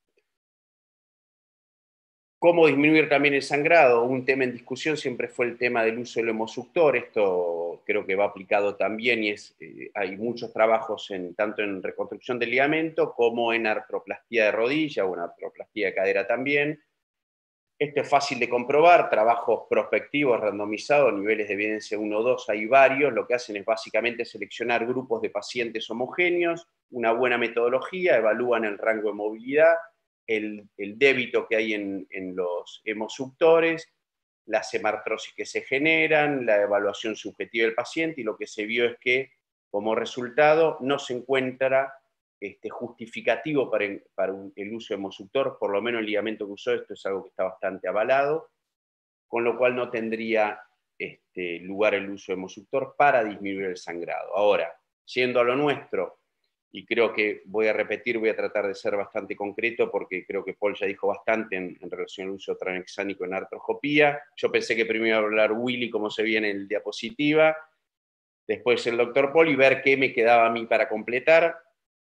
[SPEAKER 4] ¿Cómo disminuir también el sangrado? Un tema en discusión siempre fue el tema del uso del hemosuctor. Esto creo que va aplicado también y hay muchos trabajos tanto en reconstrucción del ligamento como en artroplastía de rodilla o en artroplastía de cadera también. Esto es fácil de comprobar, trabajos prospectivos, randomizados, niveles de evidencia 1 o 2, hay varios. Lo que hacen es básicamente seleccionar grupos de pacientes homogéneos, una buena metodología, evalúan el rango de movilidad, el débito que hay en los hemosuctores, las hemartrosis que se generan, la evaluación subjetiva del paciente, y lo que se vio es que como resultado no se encuentra justificativo para el uso de hemosuctor, por lo menos el ligamento que usó, esto es algo que está bastante avalado, con lo cual no tendría lugar el uso de hemosuctor para disminuir el sangrado. Ahora, yendo a lo nuestro, y creo que voy a tratar de ser bastante concreto, porque creo que Paul ya dijo bastante en relación al uso tranexánico en artroscopía. Yo pensé que primero iba a hablar Willy, como se ve en el diapositiva, después el doctor Paul, y ver qué me quedaba a mí para completar.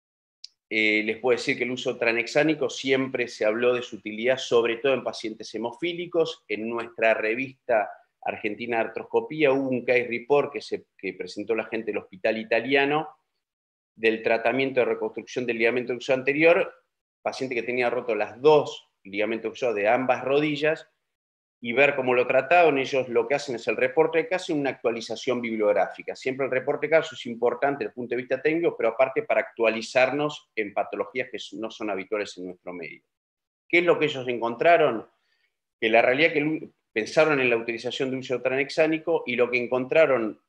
[SPEAKER 4] Les puedo decir que el uso tranexánico siempre se habló de su utilidad, sobre todo en pacientes hemofílicos. En nuestra revista Argentina de Artroscopía hubo un case report que presentó la gente del Hospital Italiano del tratamiento de reconstrucción del ligamento cruzado anterior, paciente que tenía roto las dos ligamentos cruzados de ambas rodillas, y ver cómo lo trataron. Ellos lo que hacen es el reporte de caso y una actualización bibliográfica. Siempre el reporte de caso es importante desde el punto de vista técnico, pero aparte para actualizarnos en patologías que no son habituales en nuestro medio. ¿Qué es lo que ellos encontraron? Que la realidad que pensaron en la utilización de un uso tranexánico, y lo que encontraron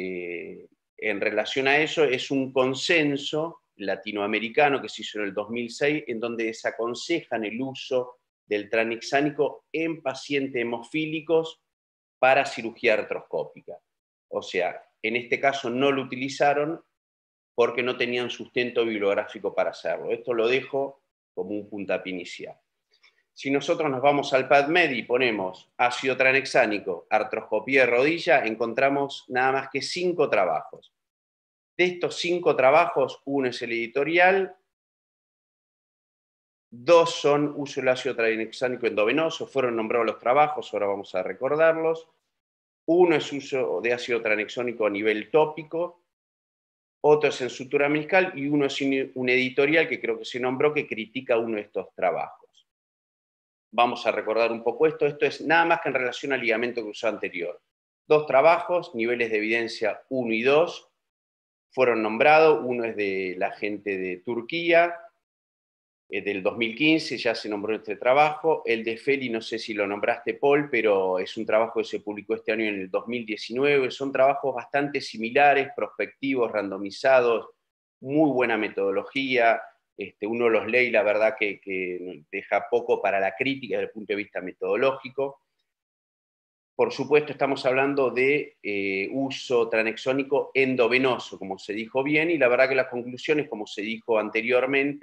[SPEAKER 4] en relación a eso es un consenso latinoamericano que se hizo en el 2006, en donde desaconsejan el uso del tranexánico en pacientes hemofílicos para cirugía artroscópica. O sea, en este caso no lo utilizaron porque no tenían sustento bibliográfico para hacerlo. Esto lo dejo como un puntapié inicial. Si nosotros nos vamos al PubMed y ponemos ácido tranexánico, artroscopía de rodilla, encontramos nada más que 5 trabajos. De estos 5 trabajos, uno es el editorial, 2 son uso del ácido tranexánico endovenoso, fueron nombrados los trabajos, ahora vamos a recordarlos. Uno es uso de ácido tranexónico a nivel tópico, otro es en sutura meniscal, y uno es un editorial que creo que se nombró, que critica uno de estos trabajos. Vamos a recordar un poco esto. Esto es nada más que en relación al ligamento cruzado anterior. 2 trabajos, niveles de evidencia 1 y 2, fueron nombrados. Uno es de la gente de Turquía, del 2015, ya se nombró este trabajo. El de Feli, no sé si lo nombraste, Paul, pero es un trabajo que se publicó este año en el 2019. Son trabajos bastante similares, prospectivos, randomizados, muy buena metodología. Uno los lee y la verdad que deja poco para la crítica desde el punto de vista metodológico. Por supuesto, estamos hablando de uso tranexónico endovenoso, como se dijo bien, y la verdad que las conclusiones, como se dijo anteriormente,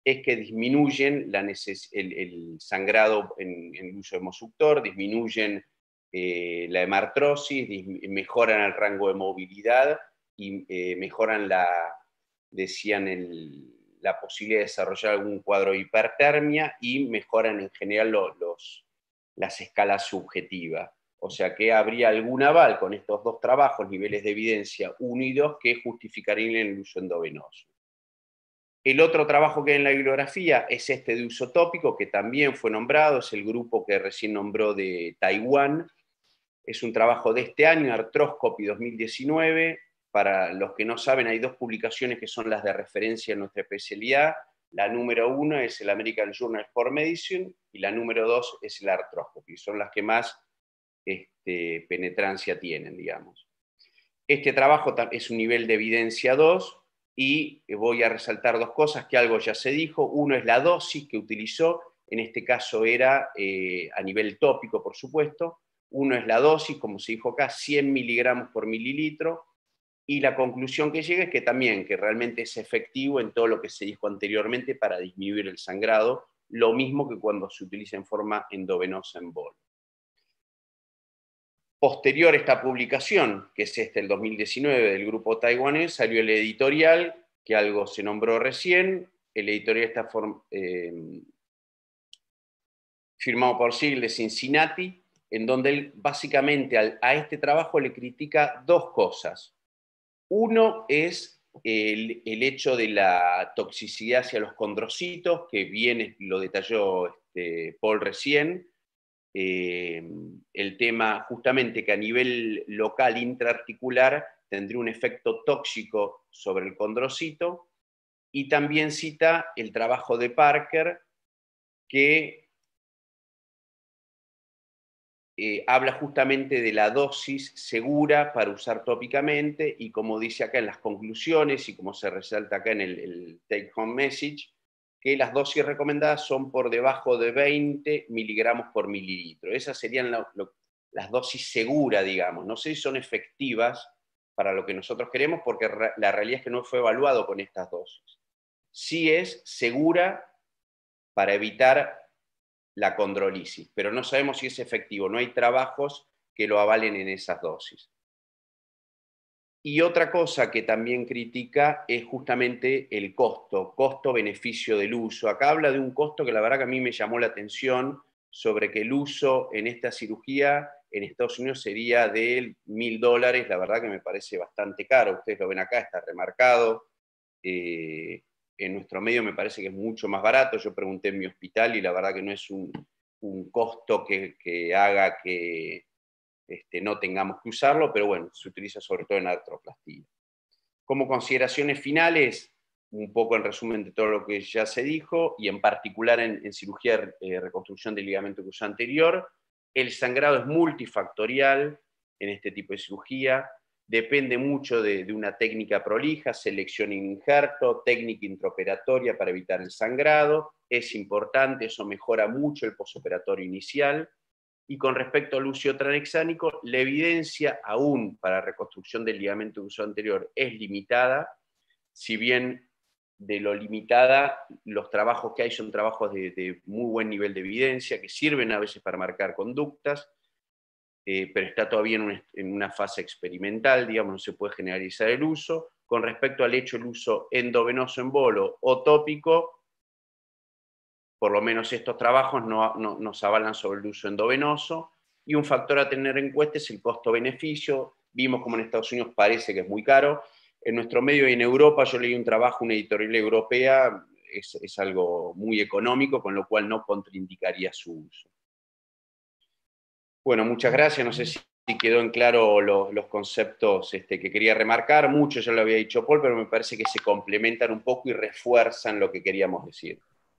[SPEAKER 4] es que disminuyen el sangrado en el uso hemosuctor, disminuyen la hemartrosis, mejoran el rango de movilidad y mejoran decían, la posibilidad de desarrollar algún cuadro de hipertermia y mejoran en general las escalas subjetivas. O sea que habría algún aval con estos dos trabajos, niveles de evidencia 1 y 2, que justificarían el uso endovenoso. El otro trabajo que hay en la bibliografía es este de uso tópico, que también fue nombrado, es el grupo que recién nombró de Taiwán. Es un trabajo de este año, Arthroscopy 2019. Para los que no saben, hay 2 publicaciones que son las de referencia en nuestra especialidad. La número 1 es el American Journal of Medicine y la número 2 es el Arthroscopy. Son las que más penetrancia tienen, digamos. Este trabajo es un nivel de evidencia 2 y voy a resaltar 2 cosas, que algo ya se dijo. Uno es la dosis que utilizó, en este caso era a nivel tópico, por supuesto. Uno es la dosis, como se dijo acá, 100 miligramos por mililitro, y la conclusión que llega es que también, que realmente es efectivo en todo lo que se dijo anteriormente para disminuir el sangrado, lo mismo que cuando se utiliza en forma endovenosa en bol. Posterior a esta publicación, que es el 2019 del grupo taiwanés, salió el editorial, que algo se nombró recién. El editorial está firmado por Siegel de Cincinnati, en donde él básicamente a este trabajo le critica 2 cosas. Uno es el hecho de la toxicidad hacia los condrocitos, que bien lo detalló Paul recién. El tema justamente que a nivel local intraarticular tendría un efecto tóxico sobre el condrocito, y también cita el trabajo de Parker, que habla justamente de la dosis segura para usar tópicamente, y como dice acá en las conclusiones y como se resalta acá en el take home message, que las dosis recomendadas son por debajo de 20 miligramos por mililitro. Esas serían las dosis seguras, digamos. No sé si son efectivas para lo que nosotros queremos, porque la realidad es que no fue evaluado con estas dosis. Sí es segura para evitar la condrolisis, pero no sabemos si es efectivo. No hay trabajos que lo avalen en esas dosis. Y otra cosa que también critica es justamente el costo-beneficio del uso. Acá habla de un costo que la verdad que a mí me llamó la atención, sobre que el uso en esta cirugía en Estados Unidos sería de $1.000. La verdad que me parece bastante caro. Ustedes lo ven acá, está remarcado. En nuestro medio me parece que es mucho más barato. Yo pregunté en mi hospital y la verdad que no es un costo que haga que no tengamos que usarlo, pero bueno, se utiliza sobre todo en artroplastía. Como consideraciones finales, un poco en resumen de todo lo que ya se dijo, y en particular en cirugía de reconstrucción del ligamento cruzado anterior, el sangrado es multifactorial en este tipo de cirugía, depende mucho de una técnica prolija, selección in injerto, técnica intraoperatoria para evitar el sangrado, es importante, eso mejora mucho el posoperatorio inicial. Y con respecto al uso tranexánico, la evidencia aún para reconstrucción del ligamento cruzado anterior es limitada, si bien de lo limitada, los trabajos que hay son trabajos de muy buen nivel de evidencia, que sirven a veces para marcar conductas, pero está todavía en una fase experimental, digamos, no se puede generalizar el uso. Con respecto al hecho del uso endovenoso en bolo o tópico, por lo menos estos trabajos no nos avalan sobre el uso endovenoso, y un factor a tener en cuenta es el costo-beneficio. Vimos como en Estados Unidos parece que es muy caro. En nuestro medio y en Europa, yo leí un trabajo, una editorial europea, es algo muy económico, con lo cual no contraindicaría su uso. Bueno, muchas gracias. No sé si quedó en claro los conceptos que quería remarcar. Mucho ya lo había dicho Paul, pero me parece que se complementan un poco y refuerzan lo que queríamos decir.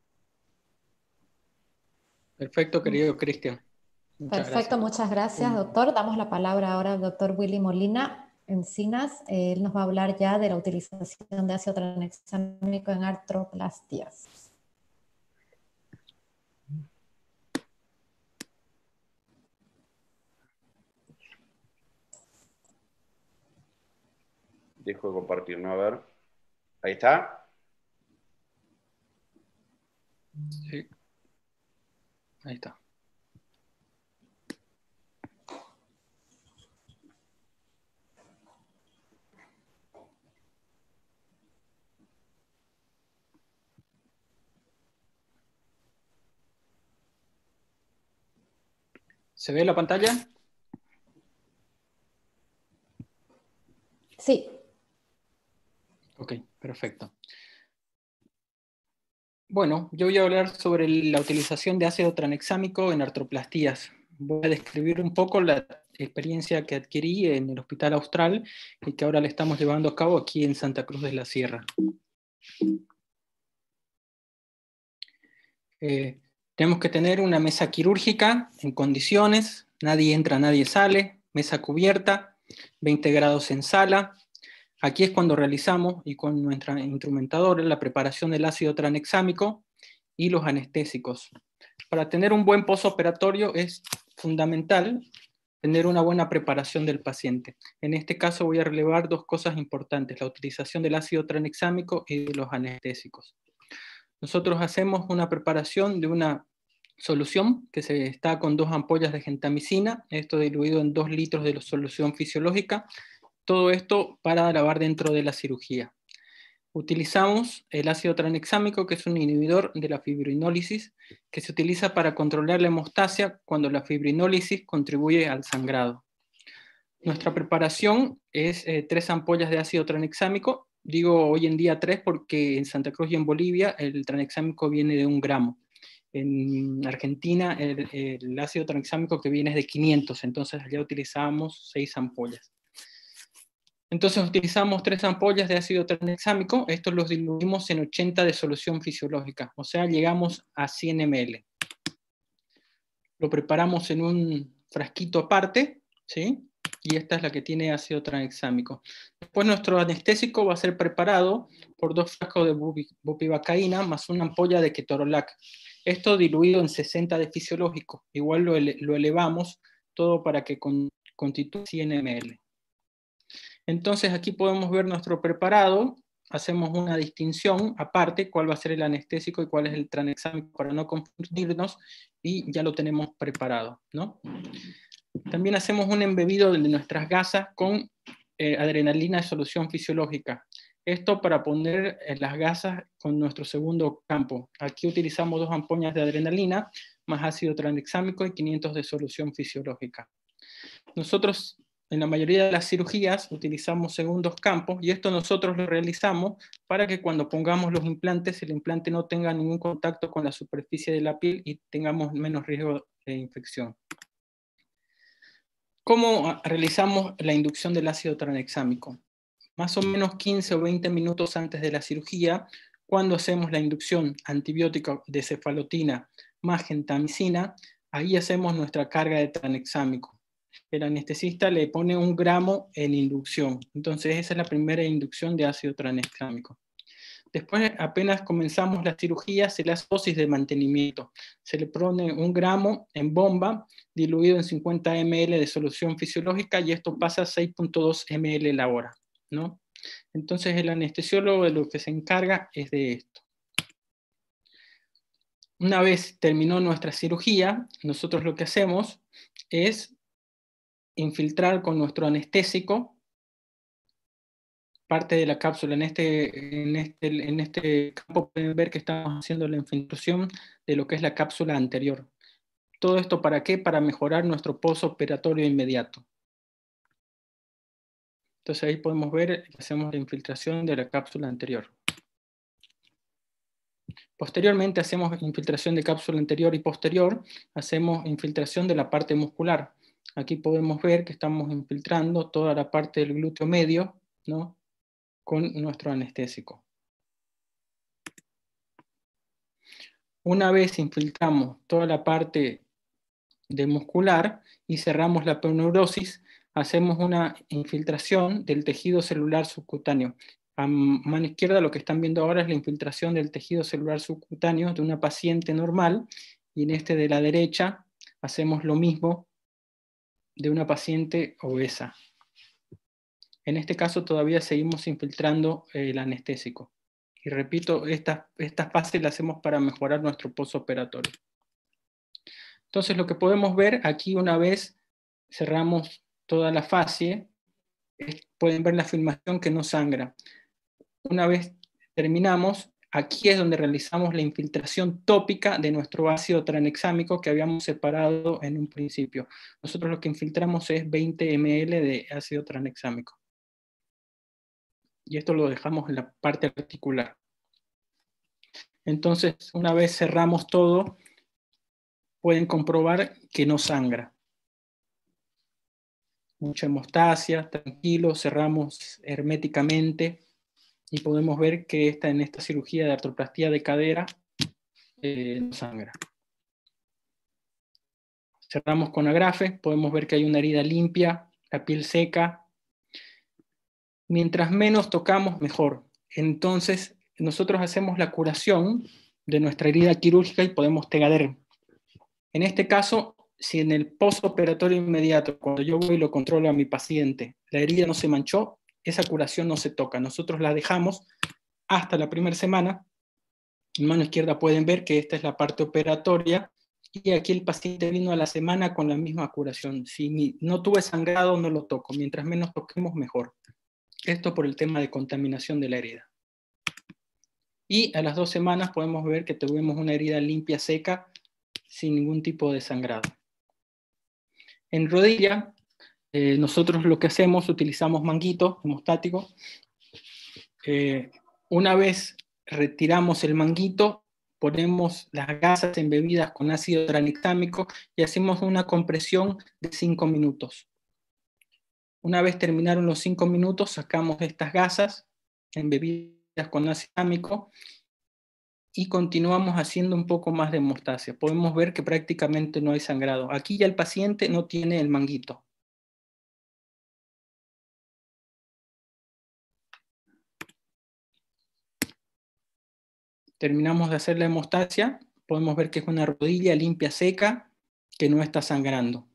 [SPEAKER 3] Perfecto, querido Cristian.
[SPEAKER 1] Perfecto, muchas gracias, doctor. Damos la palabra ahora al doctor Willy Molina Encinas. Él nos va a hablar ya de la utilización de ácido tranexámico en artroplastías.
[SPEAKER 4] Dejo de compartir, ¿no? A ver. Ahí está.
[SPEAKER 3] Sí. Ahí está. ¿Se ve la pantalla?
[SPEAKER 1] Sí.
[SPEAKER 3] Ok, perfecto. Bueno, yo voy a hablar sobre la utilización de ácido tranexámico en artroplastías. Voy a describir un poco la experiencia que adquirí en el Hospital Austral y que ahora le estamos llevando a cabo aquí en Santa Cruz de la Sierra. Tenemos que tener una mesa quirúrgica en condiciones, nadie entra, nadie sale, mesa cubierta, 20 grados en sala. Aquí es cuando realizamos, y con nuestra instrumentadora, la preparación del ácido tranexámico y los anestésicos. Para tener un buen postoperatorio es fundamental tener una buena preparación del paciente. En este caso voy a relevar dos cosas importantes, la utilización del ácido tranexámico y de los anestésicos. Nosotros hacemos una preparación de una solución que se está con 2 ampollas de gentamicina, esto diluido en 2 litros de la solución fisiológica, todo esto para lavar dentro de la cirugía. Utilizamos el ácido tranexámico, que es un inhibidor de la fibrinólisis, que se utiliza para controlar la hemostasia cuando la fibrinólisis contribuye al sangrado. Nuestra preparación es 3 ampollas de ácido tranexámico. Digo hoy en día 3 porque en Santa Cruz y en Bolivia el tranexámico viene de 1 gramo. En Argentina el ácido tranexámico que viene es de 500, entonces allá utilizamos 6 ampollas. Entonces utilizamos 3 ampollas de ácido tranexámico, estos los diluimos en 80 de solución fisiológica, o sea, llegamos a 100 ml. Lo preparamos en un frasquito aparte, ¿sí? Y esta es la que tiene ácido tranexámico. Después nuestro anestésico va a ser preparado por 2 frascos de bupivacaína más una ampolla de ketorolac. Esto diluido en 60 de fisiológico. Igual lo elevamos todo para que constituya 100 ml. Entonces aquí podemos ver nuestro preparado, hacemos una distinción aparte, cuál va a ser el anestésico y cuál es el tranexámico para no confundirnos, y ya lo tenemos preparado, ¿no? También hacemos un embebido de nuestras gasas con adrenalina de solución fisiológica. Esto para poner las gasas con nuestro segundo campo. Aquí utilizamos 2 ampollas de adrenalina, más ácido tranexámico y 500 de solución fisiológica. Nosotros en la mayoría de las cirugías utilizamos segundos campos y esto nosotros lo realizamos para que cuando pongamos los implantes, el implante no tenga ningún contacto con la superficie de la piel y tengamos menos riesgo de infección. ¿Cómo realizamos la inducción del ácido tranexámico? Más o menos 15 o 20 minutos antes de la cirugía, cuando hacemos la inducción antibiótico de cefalotina más gentamicina, ahí hacemos nuestra carga de tranexámico. El anestesista le pone 1 gramo en inducción. Entonces esa es la primera inducción de ácido tranexámico. Después, apenas comenzamos la cirugía, se le hace dosis de mantenimiento. Se le pone 1 gramo en bomba, diluido en 50 ml de solución fisiológica, y esto pasa a 6.2 ml la hora, ¿no? Entonces el anestesiólogo de lo que se encarga es de esto. Una vez terminó nuestra cirugía, nosotros lo que hacemos es infiltrar con nuestro anestésico parte de la cápsula. En este campo pueden ver que estamos haciendo la infiltración de lo que es la cápsula anterior. ¿Todo esto para qué? Para mejorar nuestro postoperatorio inmediato. Entonces ahí podemos ver que hacemos la infiltración de la cápsula anterior. Posteriormente hacemos infiltración de cápsula anterior y posterior, hacemos infiltración de la parte muscular. Aquí podemos ver que estamos infiltrando toda la parte del glúteo medio, ¿no?, con nuestro anestésico. Una vez infiltramos toda la parte de muscular y cerramos la perneurosis, hacemos una infiltración del tejido celular subcutáneo. A mano izquierda lo que están viendo ahora es la infiltración del tejido celular subcutáneo de una paciente normal, y en este de la derecha hacemos lo mismo de una paciente obesa. En este caso todavía seguimos infiltrando el anestésico. Y repito, estas fases las hacemos para mejorar nuestro postoperatorio. Entonces lo que podemos ver aquí, una vez cerramos toda la fase, pueden ver la filmación que no sangra. Una vez terminamos, aquí es donde realizamos la infiltración tópica de nuestro ácido tranexámico que habíamos separado en un principio. Nosotros lo que infiltramos es 20 ml de ácido tranexámico. Y esto lo dejamos en la parte articular. Entonces, una vez cerramos todo, pueden comprobar que no sangra. Mucha hemostasia, tranquilo, cerramos herméticamente y podemos ver que en esta cirugía de artroplastía de cadera no sangra. Cerramos con agrafe, podemos ver que hay una herida limpia, la piel seca. Mientras menos tocamos, mejor. Entonces, nosotros hacemos la curación de nuestra herida quirúrgica y podemos tegader. En este caso, si en el postoperatorio inmediato, cuando yo voy y lo controlo a mi paciente, la herida no se manchó, esa curación no se toca. Nosotros la dejamos hasta la primera semana. En mano izquierda pueden ver que esta es la parte operatoria y aquí el paciente vino a la semana con la misma curación. Si no tuve sangrado, no lo toco. Mientras menos toquemos, mejor. Esto por el tema de contaminación de la herida. Y a las 2 semanas podemos ver que tuvimos una herida limpia, seca, sin ningún tipo de sangrado. En rodilla, nosotros lo que hacemos, utilizamos manguito hemostático. Una vez retiramos el manguito, ponemos las gasas embebidas con ácido tranexámico y hacemos una compresión de 5 minutos. Una vez terminaron los 5 minutos, sacamos estas gasas embebidas con ácido tranexámico y continuamos haciendo un poco más de hemostasia. Podemos ver que prácticamente no hay sangrado. Aquí ya el paciente no tiene el manguito. Terminamos de hacer la hemostasia, podemos ver que es una rodilla limpia, seca, que no está sangrando.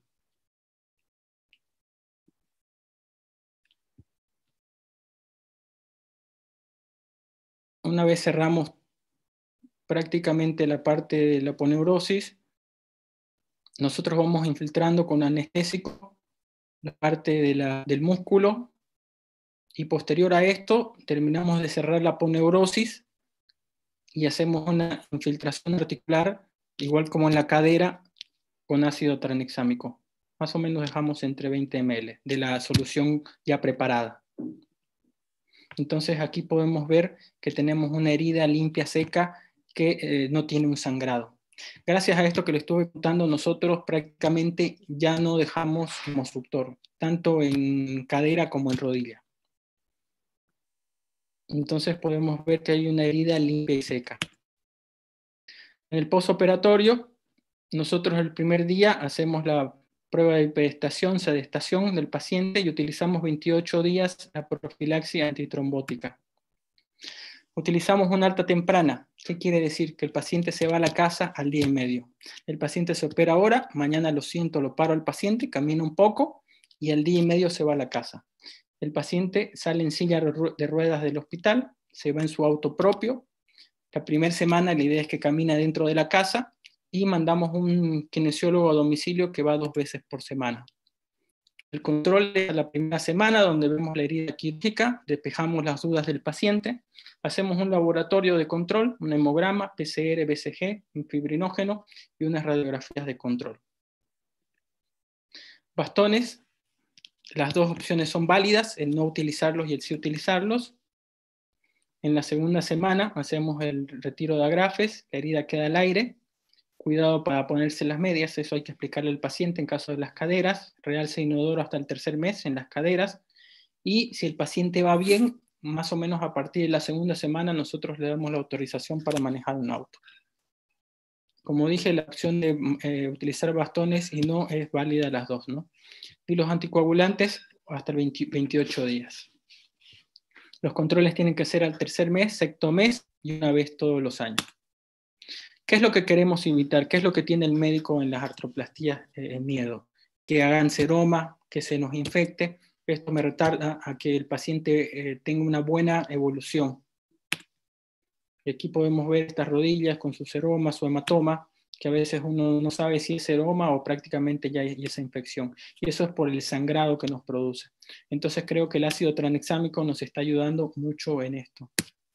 [SPEAKER 3] Una vez cerramos prácticamente la parte de la aponeurosis, nosotros vamos infiltrando con anestésico la parte del músculo y posterior a esto terminamos de cerrar la aponeurosis y hacemos una infiltración articular, igual como en la cadera, con ácido tranexámico. Más o menos dejamos entre 20 ml de la solución ya preparada. Entonces aquí podemos ver que tenemos una herida limpia, seca, que no tiene un sangrado. Gracias a esto que le estuve contando, nosotros prácticamente ya no dejamos hemosuctor, tanto en cadera como en rodilla. Entonces podemos ver que hay una herida limpia y seca. En el postoperatorio, nosotros el primer día hacemos la prueba de hiperestación, sedestación del paciente y utilizamos 28 días la profilaxis antitrombótica. Utilizamos una alta temprana. ¿Qué quiere decir? Que el paciente se va a la casa al día y medio. El paciente se opera ahora, mañana lo siento, lo paro al paciente, camina un poco y al día y medio se va a la casa. El paciente sale en silla de ruedas del hospital, se va en su auto propio. La primera semana la idea es que camina dentro de la casa y mandamos un kinesiólogo a domicilio que va 2 veces por semana. El control es la primera semana donde vemos la herida quirúrgica, despejamos las dudas del paciente, hacemos un laboratorio de control, un hemograma, PCR, BCG, un fibrinógeno y unas radiografías de control. Bastones, las 2 opciones son válidas, el no utilizarlos y el sí utilizarlos. En la segunda semana hacemos el retiro de agrafes, la herida queda al aire. Cuidado para ponerse las medias, eso hay que explicarle al paciente en caso de las caderas, realce inodoro hasta el 3er mes en las caderas, y si el paciente va bien, más o menos a partir de la segunda semana nosotros le damos la autorización para manejar un auto. Como dije, la opción de utilizar bastones y no es válida las 2, ¿no? Y los anticoagulantes hasta el 28 días. Los controles tienen que ser al 3er mes, 6º mes y una vez todos los años. ¿Qué es lo que queremos evitar? ¿Qué es lo que tiene el médico en las artroplastías? Miedo. Que hagan seroma, que se nos infecte. Esto me retarda a que el paciente tenga una buena evolución. Y aquí podemos ver estas rodillas con sus seromas o hematoma, que a veces uno no sabe si es seroma o prácticamente ya hay esa infección. Y eso es por el sangrado que nos produce. Entonces creo que el ácido tranexámico nos está ayudando mucho en esto.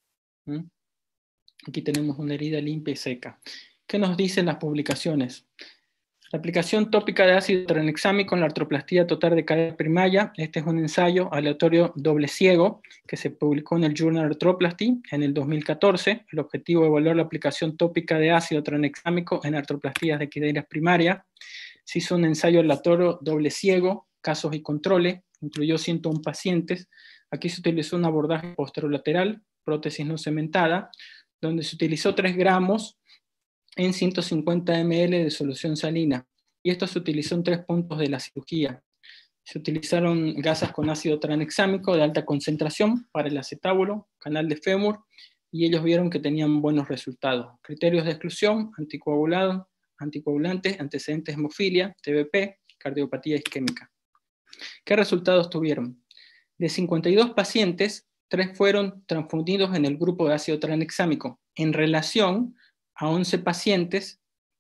[SPEAKER 3] Aquí tenemos una herida limpia y seca. ¿Qué nos dicen las publicaciones? La aplicación tópica de ácido tranexámico en la artroplastía total de cadera primaria. Este es un ensayo aleatorio doble ciego que se publicó en el Journal Arthroplasty en el 2014. El objetivo es evaluar la aplicación tópica de ácido tranexámico en artroplastías de caderas primarias. Se hizo un ensayo aleatorio doble ciego, casos y controles, incluyó 101 pacientes. Aquí se utilizó un abordaje posterolateral, prótesis no cementada, donde se utilizó 3 gramos en 150 ml de solución salina. Y esto se utilizó en 3 puntos de la cirugía. Se utilizaron gasas con ácido tranexámico de alta concentración para el acetábulo, canal de fémur, y ellos vieron que tenían buenos resultados. Criterios de exclusión: anticoagulantes, antecedentes de hemofilia, TBP, cardiopatía isquémica. ¿Qué resultados tuvieron? De 52 pacientes, 3 fueron transfundidos en el grupo de ácido tranexámico, en relación a 11 pacientes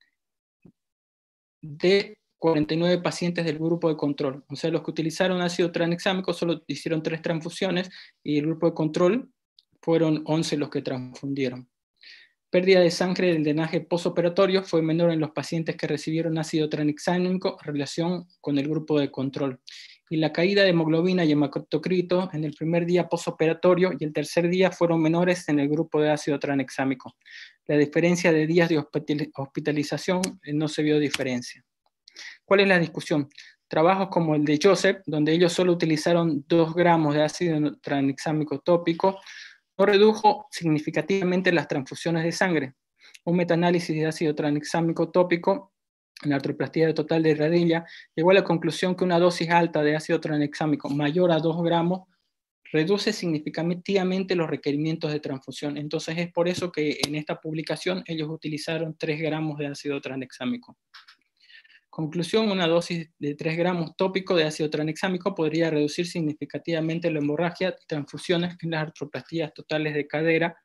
[SPEAKER 3] de 49 pacientes del grupo de control. O sea, los que utilizaron ácido tranexámico solo hicieron 3 transfusiones y el grupo de control fueron 11 los que transfundieron. Pérdida de sangre del drenaje postoperatorio fue menor en los pacientes que recibieron ácido tranexámico en relación con el grupo de control. Y la caída de hemoglobina y hematocrito en el primer día postoperatorio y el tercer día fueron menores en el grupo de ácido tranexámico. La diferencia de días de hospitalización no se vio diferencia. ¿Cuál es la discusión? Trabajos como el de Joseph, donde ellos solo utilizaron 2 gramos de ácido tranexámico tópico, no redujo significativamente las transfusiones de sangre. Un metaanálisis de ácido tranexámico tópico en la artroplastía total de radilla llegó a la conclusión que una dosis alta de ácido tranexámico mayor a 2 gramos reduce significativamente los requerimientos de transfusión. Entonces es por eso que en esta publicación ellos utilizaron 3 gramos de ácido tranexámico. Conclusión: una dosis de 3 gramos tópico de ácido tranexámico podría reducir significativamente la hemorragia y transfusiones en las artroplastías totales de cadera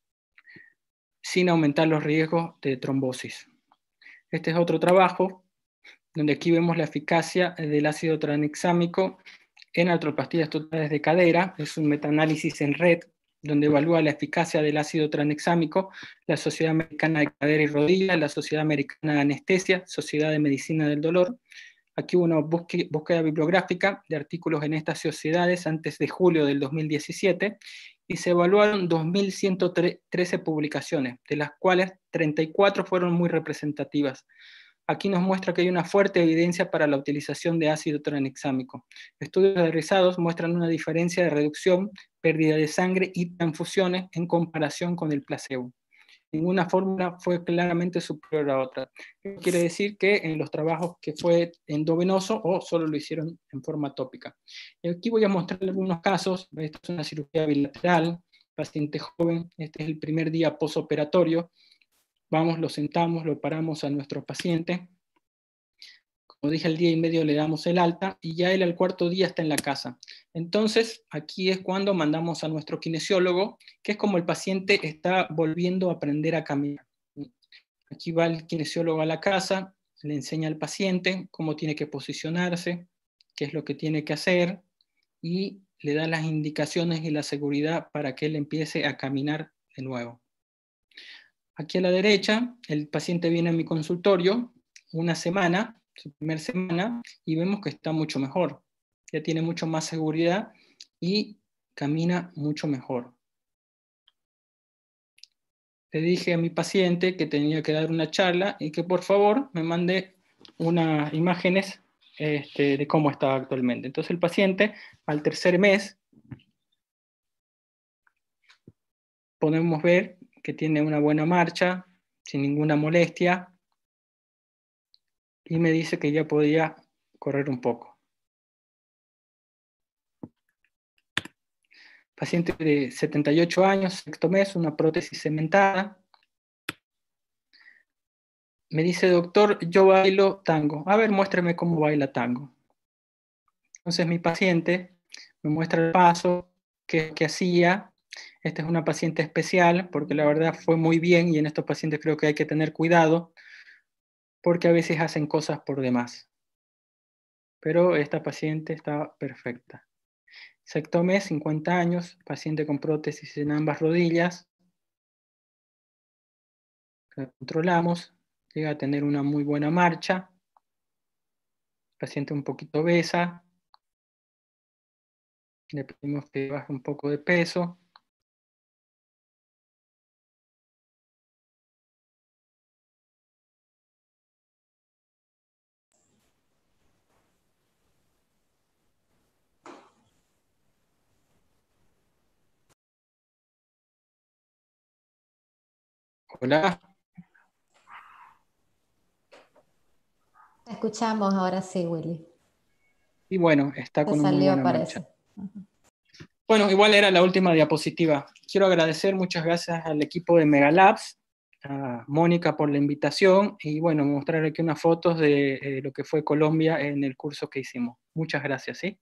[SPEAKER 3] sin aumentar los riesgos de trombosis. Este es otro trabajo donde aquí vemos la eficacia del ácido tranexámico en artroplastías totales de cadera. Es un metaanálisis en red donde evalúa la eficacia del ácido tranexámico la Sociedad Americana de Cadera y Rodilla, la Sociedad Americana de Anestesia, Sociedad de Medicina del Dolor. Aquí hubo una búsqueda bibliográfica de artículos en estas sociedades antes de julio del 2017 y se evaluaron 2.113 publicaciones, de las cuales 34 fueron muy representativas. Aquí nos muestra que hay una fuerte evidencia para la utilización de ácido tranexámico. Estudios realizados muestran una diferencia de reducción, pérdida de sangre y transfusiones en comparación con el placebo. Ninguna fórmula fue claramente superior a otra. Eso quiere decir que en los trabajos que fue endovenoso o solo lo hicieron en forma tópica. Y aquí voy a mostrar algunos casos. Esta es una cirugía bilateral, paciente joven. Este es el primer día postoperatorio. Vamos, lo sentamos, lo paramos a nuestro paciente. Como dije, al día y medio le damos el alta y ya él al 4.º día está en la casa. Entonces, aquí es cuando mandamos a nuestro kinesiólogo, que es como el paciente está volviendo a aprender a caminar. Aquí va el kinesiólogo a la casa, le enseña al paciente cómo tiene que posicionarse, qué es lo que tiene que hacer y le da las indicaciones y la seguridad para que él empiece a caminar de nuevo. Aquí a la derecha, el paciente viene a mi consultorio una semana, su primera semana, y vemos que está mucho mejor. Ya tiene mucho más seguridad y camina mucho mejor. Le dije a mi paciente que tenía que dar una charla y que por favor me mande unas imágenes de cómo estaba actualmente. Entonces el paciente al 3.er mes podemos ver que tiene una buena marcha, sin ninguna molestia, y me dice que ya podía correr un poco. Paciente de 78 años, 6.º mes, una prótesis cementada. Me dice: doctor, yo bailo tango. A ver, muéstrame cómo baila tango. Entonces mi paciente me muestra el paso que hacía Esta es una paciente especial porque la verdad fue muy bien y en estos pacientes creo que hay que tener cuidado porque a veces hacen cosas por demás. Pero esta paciente está perfecta. Sexto mes, 50 años, paciente con prótesis en ambas rodillas. La controlamos, llega a tener una muy buena marcha. Paciente un poquito obesa. Le pedimos que baje un poco de peso. Hola.
[SPEAKER 1] Te escuchamos ahora sí, Willy.
[SPEAKER 3] Y bueno, está
[SPEAKER 1] Te
[SPEAKER 3] con una muy
[SPEAKER 1] salió,
[SPEAKER 3] buena
[SPEAKER 1] parece.
[SPEAKER 3] marcha. Bueno, igual era la última diapositiva. Quiero agradecer, muchas gracias al equipo de Megalabs, a Mónica por la invitación, y bueno, mostrar aquí unas fotos de lo que fue Colombia en el curso que hicimos. Muchas gracias, ¿sí?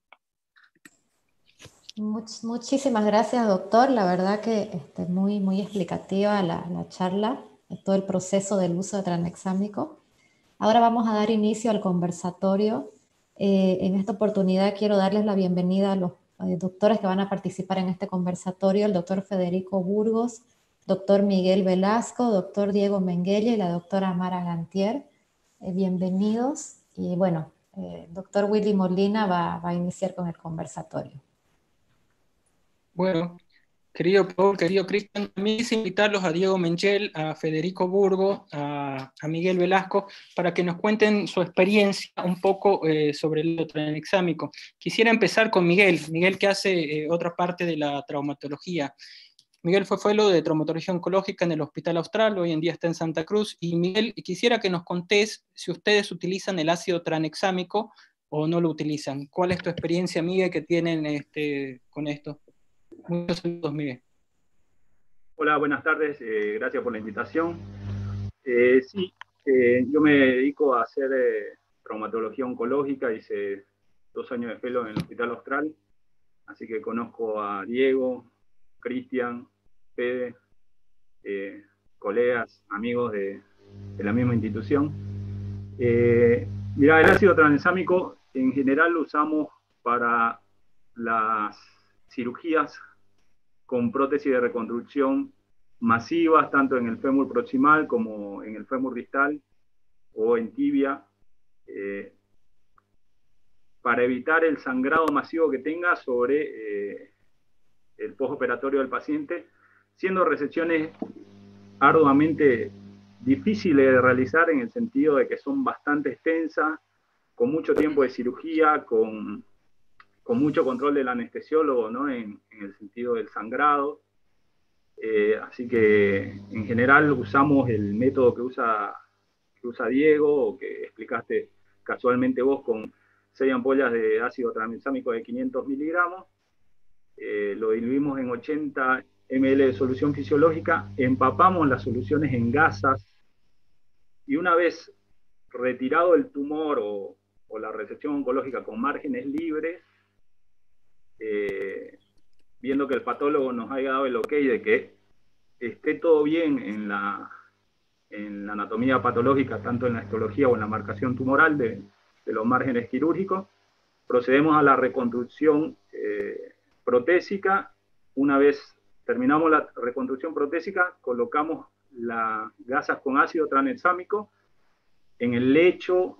[SPEAKER 1] Muchísimas gracias, doctor. La verdad que muy explicativa la charla, todo el proceso del uso de tranexámico. Ahora vamos a dar inicio al conversatorio. En esta oportunidad quiero darles la bienvenida a los doctores que van a participar en este conversatorio, el doctor Federico Burgos, doctor Miguel Velasco, doctor Diego Menguelle y la doctora Mara Gantier. Bienvenidos. Y bueno, doctor Willy Molina va a iniciar con el conversatorio.
[SPEAKER 3] Bueno, querido Paul, querido Cristian, también quise invitarlos a Diego Menguelle, a Federico Burgo, a Miguel Velasco, para que nos cuenten su experiencia un poco sobre el tranexámico. Quisiera empezar con Miguel, que hace otra parte de la traumatología. Miguel fue fellow de traumatología oncológica en el Hospital Austral, hoy en día está en Santa Cruz. Y Miguel, quisiera que nos contés si ustedes utilizan el ácido tranexámico o no lo utilizan. ¿Cuál es tu experiencia, Miguel, que tienen con esto? Muchos saludos, Miguel.
[SPEAKER 5] Hola, buenas tardes. Gracias por la invitación. Sí, yo me dedico a hacer traumatología oncológica. Hice 2 años de fellow en el Hospital Austral. Así que conozco a Diego, Cristian, Fede, colegas, amigos de la misma institución. Mira, el ácido tranexámico en general lo usamos para las cirugías con prótesis de reconstrucción masivas, tanto en el fémur proximal como en el fémur distal o en tibia, para evitar el sangrado masivo que tenga sobre el postoperatorio del paciente, siendo resecciones arduamente difíciles de realizar en el sentido de que son bastante extensas, con mucho tiempo de cirugía, con mucho control del anestesiólogo, ¿no? en el sentido del sangrado. Así que en general usamos el método que usa Diego, o que explicaste casualmente vos, con 6 ampollas de ácido tranexámico de 500 miligramos. Lo diluimos en 80 ml de solución fisiológica, empapamos las soluciones en gasas, y una vez retirado el tumor o la resección oncológica con márgenes libres, viendo que el patólogo nos haya dado el ok de que esté todo bien en la anatomía patológica, tanto en la histología o en la marcación tumoral de los márgenes quirúrgicos, procedemos a la reconstrucción protésica. Una vez terminamos la reconstrucción protésica, colocamos las gasas con ácido tranexámico en el lecho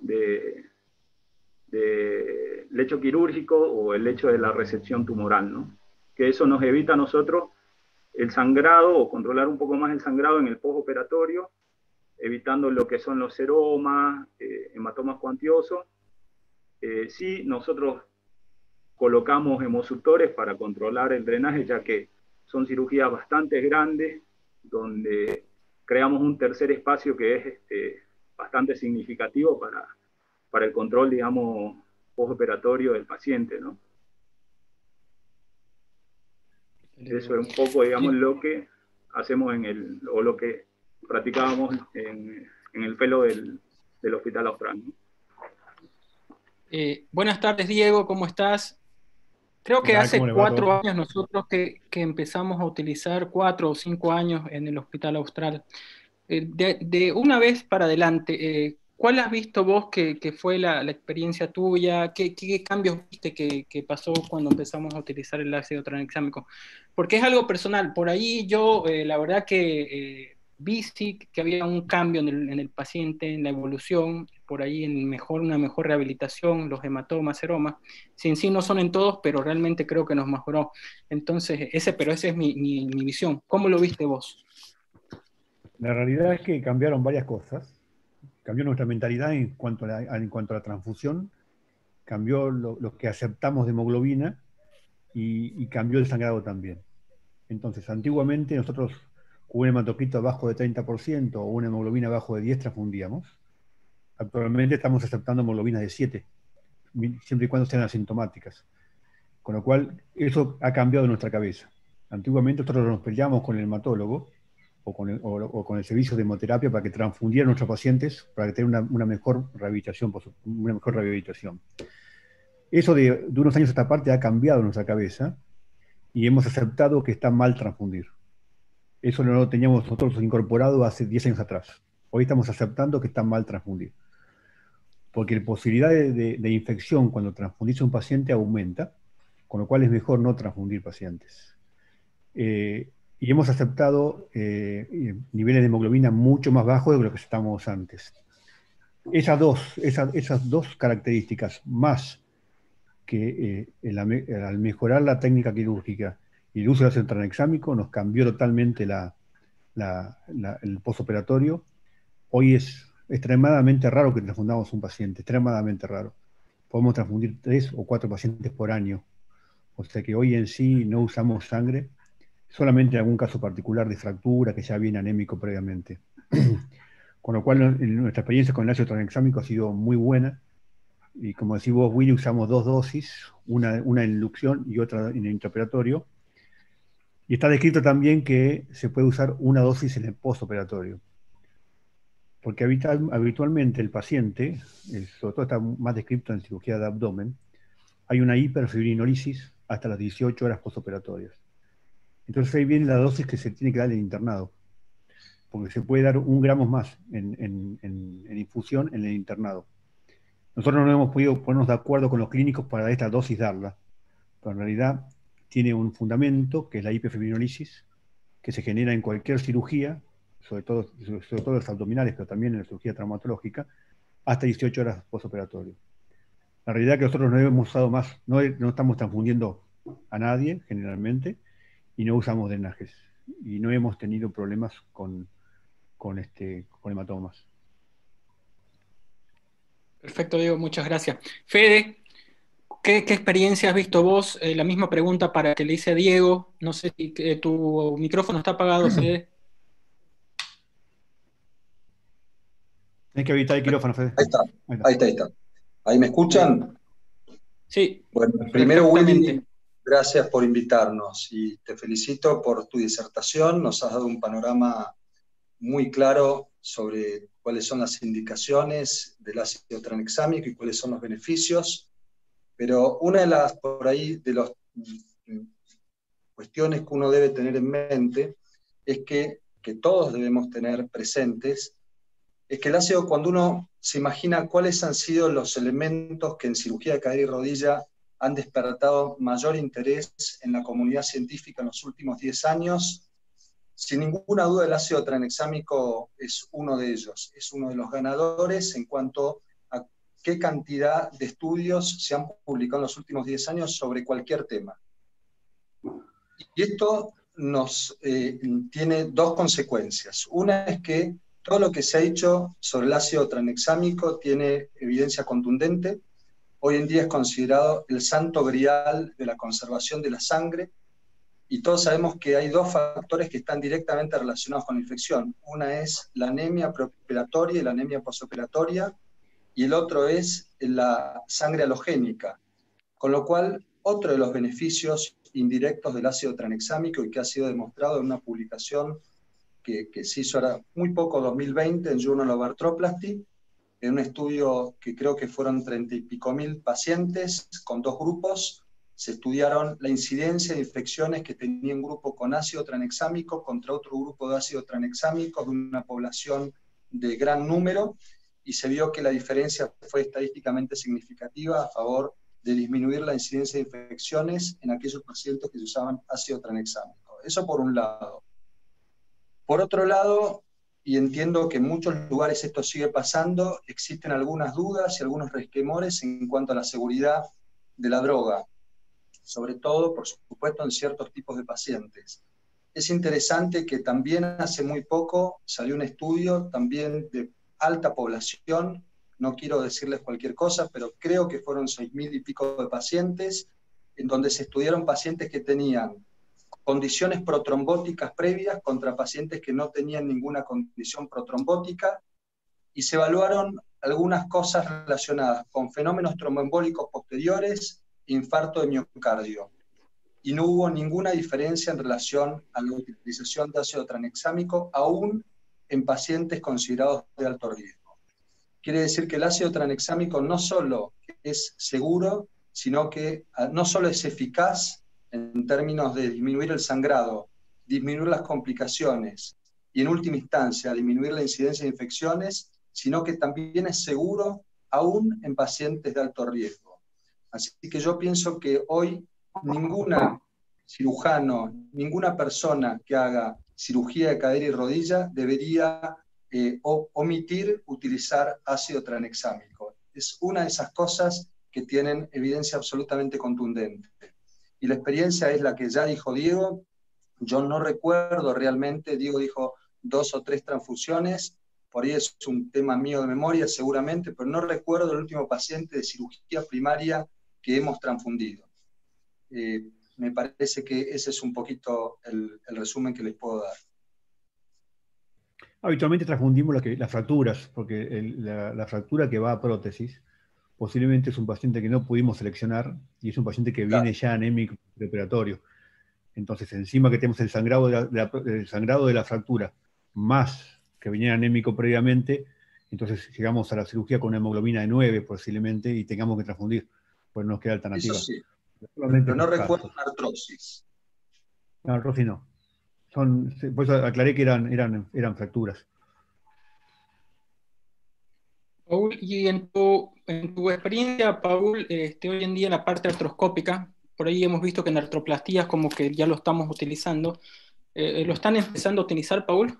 [SPEAKER 5] lecho quirúrgico o el lecho de la resección tumoral, ¿no? Que eso nos evita a nosotros el sangrado, o controlar un poco más el sangrado en el postoperatorio, evitando lo que son los seromas, hematomas cuantiosos. Sí, nosotros colocamos hemosuctores para controlar el drenaje, ya que son cirugías bastante grandes, donde creamos un tercer espacio que es bastante significativo para el control, digamos, postoperatorio del paciente, ¿no? Eso es un poco, digamos, lo que hacemos o lo que practicábamos en el fellow del Hospital Austral, ¿no?
[SPEAKER 3] Buenas tardes, Diego, ¿cómo estás? Creo que hace
[SPEAKER 6] ¿Cómo le va a
[SPEAKER 3] 4
[SPEAKER 6] todos?
[SPEAKER 3] años nosotros que empezamos a utilizar, 4 o 5 años en el Hospital Austral. De una vez para adelante, ¿cuál has visto vos que fue la experiencia tuya? ¿Qué cambios viste que pasó cuando empezamos a utilizar el ácido tranexámico? Porque es algo personal. Por ahí yo, la verdad que vi sí que había un cambio en el paciente, en la evolución, por ahí en una mejor rehabilitación, los hematomas, seromas. Si en sí no son en todos, pero realmente creo que nos mejoró. Entonces, esa es mi visión. ¿Cómo lo viste vos?
[SPEAKER 6] La realidad es que cambiaron varias cosas. Cambió nuestra mentalidad en cuanto a la transfusión, cambió lo que aceptamos de hemoglobina y cambió el sangrado también. Entonces, antiguamente nosotros con un hematocrito abajo de 30% o una hemoglobina abajo de 10 transfundíamos. Actualmente estamos aceptando hemoglobinas de 7, siempre y cuando sean asintomáticas. Con lo cual, eso ha cambiado en nuestra cabeza. Antiguamente nosotros nos peleamos con el hematólogo o con el servicio de hemoterapia para que transfundieran a nuestros pacientes para tener una mejor rehabilitación. Eso de unos años a esta parte ha cambiado en nuestra cabeza y hemos aceptado que está mal transfundir. Eso no lo teníamos nosotros incorporado hace 10 años atrás. Hoy estamos aceptando que está mal transfundir. Porque la posibilidad de infección cuando transfundís a un paciente aumenta, con lo cual es mejor no transfundir pacientes. Y hemos aceptado niveles de hemoglobina mucho más bajos de lo que estábamos antes. Esas dos características, más que al mejorar la técnica quirúrgica y el uso del ácido tranexámico, nos cambió totalmente el postoperatorio. Hoy es extremadamente raro que transfundamos un paciente, extremadamente raro. Podemos transfundir 3 o 4 pacientes por año. O sea que hoy en sí no usamos sangre, solamente en algún caso particular de fractura que ya viene anémico previamente. Con lo cual nuestra experiencia con el ácido tranexámico ha sido muy buena. Y como decís vos, Willy, usamos 2 dosis, una en inducción y otra en el intraoperatorio. Y está descrito también que se puede usar una dosis en el postoperatorio. Porque habitualmente el paciente, sobre todo está más descrito en cirugía de abdomen, hay una hiperfibrinolisis hasta las 18 horas postoperatorias. Entonces ahí viene la dosis que se tiene que dar en el internado, porque se puede dar 1 gramo más en infusión en el internado. Nosotros no hemos podido ponernos de acuerdo con los clínicos para esta dosis darla, pero en realidad tiene un fundamento, que es la hiperfibrinolisis, que se genera en cualquier cirugía, sobre todo los abdominales, pero también en la cirugía traumatológica, hasta 18 horas postoperatorio. La realidad es que nosotros no hemos usado más, no estamos transfundiendo a nadie, generalmente, y no usamos drenajes. Y no hemos tenido problemas con hematomas.
[SPEAKER 3] Perfecto, Diego, muchas gracias. Fede, ¿qué experiencia has visto vos? La misma pregunta para que le hice a Diego. No sé si tu micrófono está apagado, Fede.
[SPEAKER 6] Tienes que habilitar el quirófano, Fede.
[SPEAKER 7] Ahí está. ¿Ahí me escuchan?
[SPEAKER 3] Sí.
[SPEAKER 7] Bueno, primero, Willy, gracias por invitarnos y te felicito por tu disertación. Nos has dado un panorama muy claro sobre cuáles son las indicaciones del ácido tranexámico y cuáles son los beneficios. Pero una de las cuestiones que uno debe tener en mente es que todos debemos tener presentes, es que el ácido, cuando uno se imagina cuáles han sido los elementos que en cirugía de cadera y rodilla han despertado mayor interés en la comunidad científica en los últimos 10 años, sin ninguna duda el ácido tranexámico es uno de ellos, es uno de los ganadores en cuanto a qué cantidad de estudios se han publicado en los últimos 10 años sobre cualquier tema. Y esto nos tiene 2 consecuencias. Una es que todo lo que se ha hecho sobre el ácido tranexámico tiene evidencia contundente. Hoy en día es considerado el santo grial de la conservación de la sangre, y todos sabemos que hay 2 factores que están directamente relacionados con la infección. Una es la anemia preoperatoria y la anemia postoperatoria, y el otro es la sangre halogénica. Con lo cual, otro de los beneficios indirectos del ácido tranexámico, y que ha sido demostrado en una publicación que se hizo ahora muy poco, 2020, en Journal of Arthroplasty, en un estudio que creo que fueron 30 y pico mil pacientes con 2 grupos, se estudiaron la incidencia de infecciones que tenía un grupo con ácido tranexámico contra otro grupo de ácido tranexámico de una población de gran número, y se vio que la diferencia fue estadísticamente significativa a favor de disminuir la incidencia de infecciones en aquellos pacientes que usaban ácido tranexámico. Eso por un lado. Por otro lado, y entiendo que en muchos lugares esto sigue pasando, existen algunas dudas y algunos resquemores en cuanto a la seguridad de la droga, sobre todo, por supuesto, en ciertos tipos de pacientes. Es interesante que también hace muy poco salió un estudio también de alta población, no quiero decirles cualquier cosa, pero creo que fueron 6.000 y pico de pacientes, en donde se estudiaron pacientes que tenían condiciones protrombóticas previas contra pacientes que no tenían ninguna condición protrombótica, y se evaluaron algunas cosas relacionadas con fenómenos tromboembólicos posteriores e infarto de miocardio. Y no hubo ninguna diferencia en relación a la utilización de ácido tranexámico, aún en pacientes considerados de alto riesgo. Quiere decir que el ácido tranexámico no solo es seguro, sino que no solo es eficaz en términos de disminuir el sangrado, disminuir las complicaciones y en última instancia disminuir la incidencia de infecciones, sino que también es seguro aún en pacientes de alto riesgo. Así que yo pienso que hoy ninguna cirujano, ninguna persona que haga cirugía de cadera y rodilla debería omitir utilizar ácido tranexámico. Es una de esas cosas que tienen evidencia absolutamente contundente. Y la experiencia es la que ya dijo Diego. Yo no recuerdo realmente, Diego dijo 2 o 3 transfusiones, por ahí es un tema mío de memoria seguramente, pero no recuerdo el último paciente de cirugía primaria que hemos transfundido. Me parece que ese es un poquito el resumen que les puedo dar.
[SPEAKER 6] Habitualmente transfundimos las fracturas, porque la fractura que va a prótesis posiblemente es un paciente que no pudimos seleccionar y es un paciente que viene ya anémico preoperatorio. Entonces, encima que tenemos el sangrado de la fractura, más que venía anémico previamente, entonces llegamos a la cirugía con una hemoglobina de 9 posiblemente y tengamos que transfundir, pues no nos queda alternativa.
[SPEAKER 7] Eso sí, pero no recuerdo una artrosis.
[SPEAKER 6] No, artrosis no. Por eso aclaré que eran fracturas.
[SPEAKER 3] Paul, y en tu experiencia, Paul, hoy en día en la parte artroscópica, por ahí hemos visto que en artroplastías como que ya lo estamos utilizando. ¿Lo están empezando a utilizar, Paul?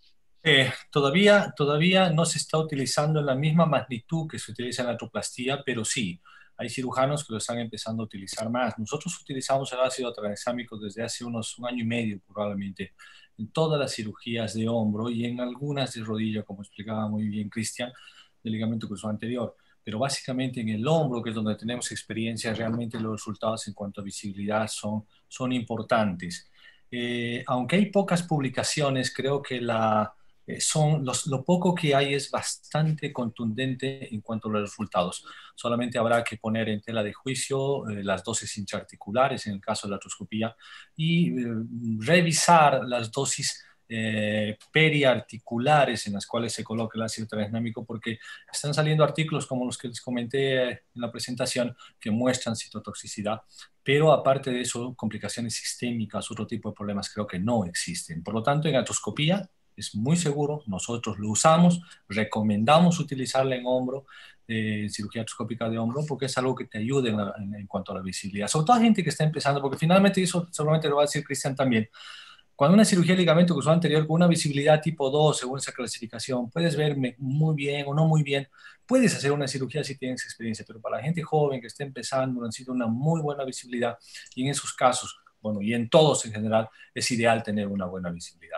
[SPEAKER 2] Todavía no se está utilizando en la misma magnitud que se utiliza en la artroplastía, pero sí, hay cirujanos que lo están empezando a utilizar más. Nosotros utilizamos el ácido tranexámico desde hace un año y medio probablemente, en todas las cirugías de hombro y en algunas de rodilla, como explicaba muy bien Cristian, del ligamento cruzado anterior. Pero básicamente en el hombro, que es donde tenemos experiencia, realmente los resultados en cuanto a visibilidad son importantes. Aunque hay pocas publicaciones, creo que lo poco que hay es bastante contundente en cuanto a los resultados. Solamente habrá que poner en tela de juicio las dosis intraarticulares en el caso de la artroscopía y revisar las dosis periarticulares en las cuales se coloca el ácido tranexámico, porque están saliendo artículos como los que les comenté en la presentación que muestran citotoxicidad, pero aparte de eso, complicaciones sistémicas, otro tipo de problemas creo que no existen. Por lo tanto, en artroscopía es muy seguro, nosotros lo usamos, recomendamos utilizarla en hombro, cirugía artroscópica de hombro, porque es algo que te ayuda en cuanto a la visibilidad. Sobre todo a gente que está empezando, porque finalmente eso seguramente lo va a decir Cristian también. Cuando una cirugía de ligamento cruzado anterior con una visibilidad tipo 2, según esa clasificación, puedes verme muy bien o no muy bien, puedes hacer una cirugía si tienes experiencia, pero para la gente joven que está empezando, necesita una muy buena visibilidad y en esos casos, bueno, y en todos en general, es ideal tener una buena visibilidad.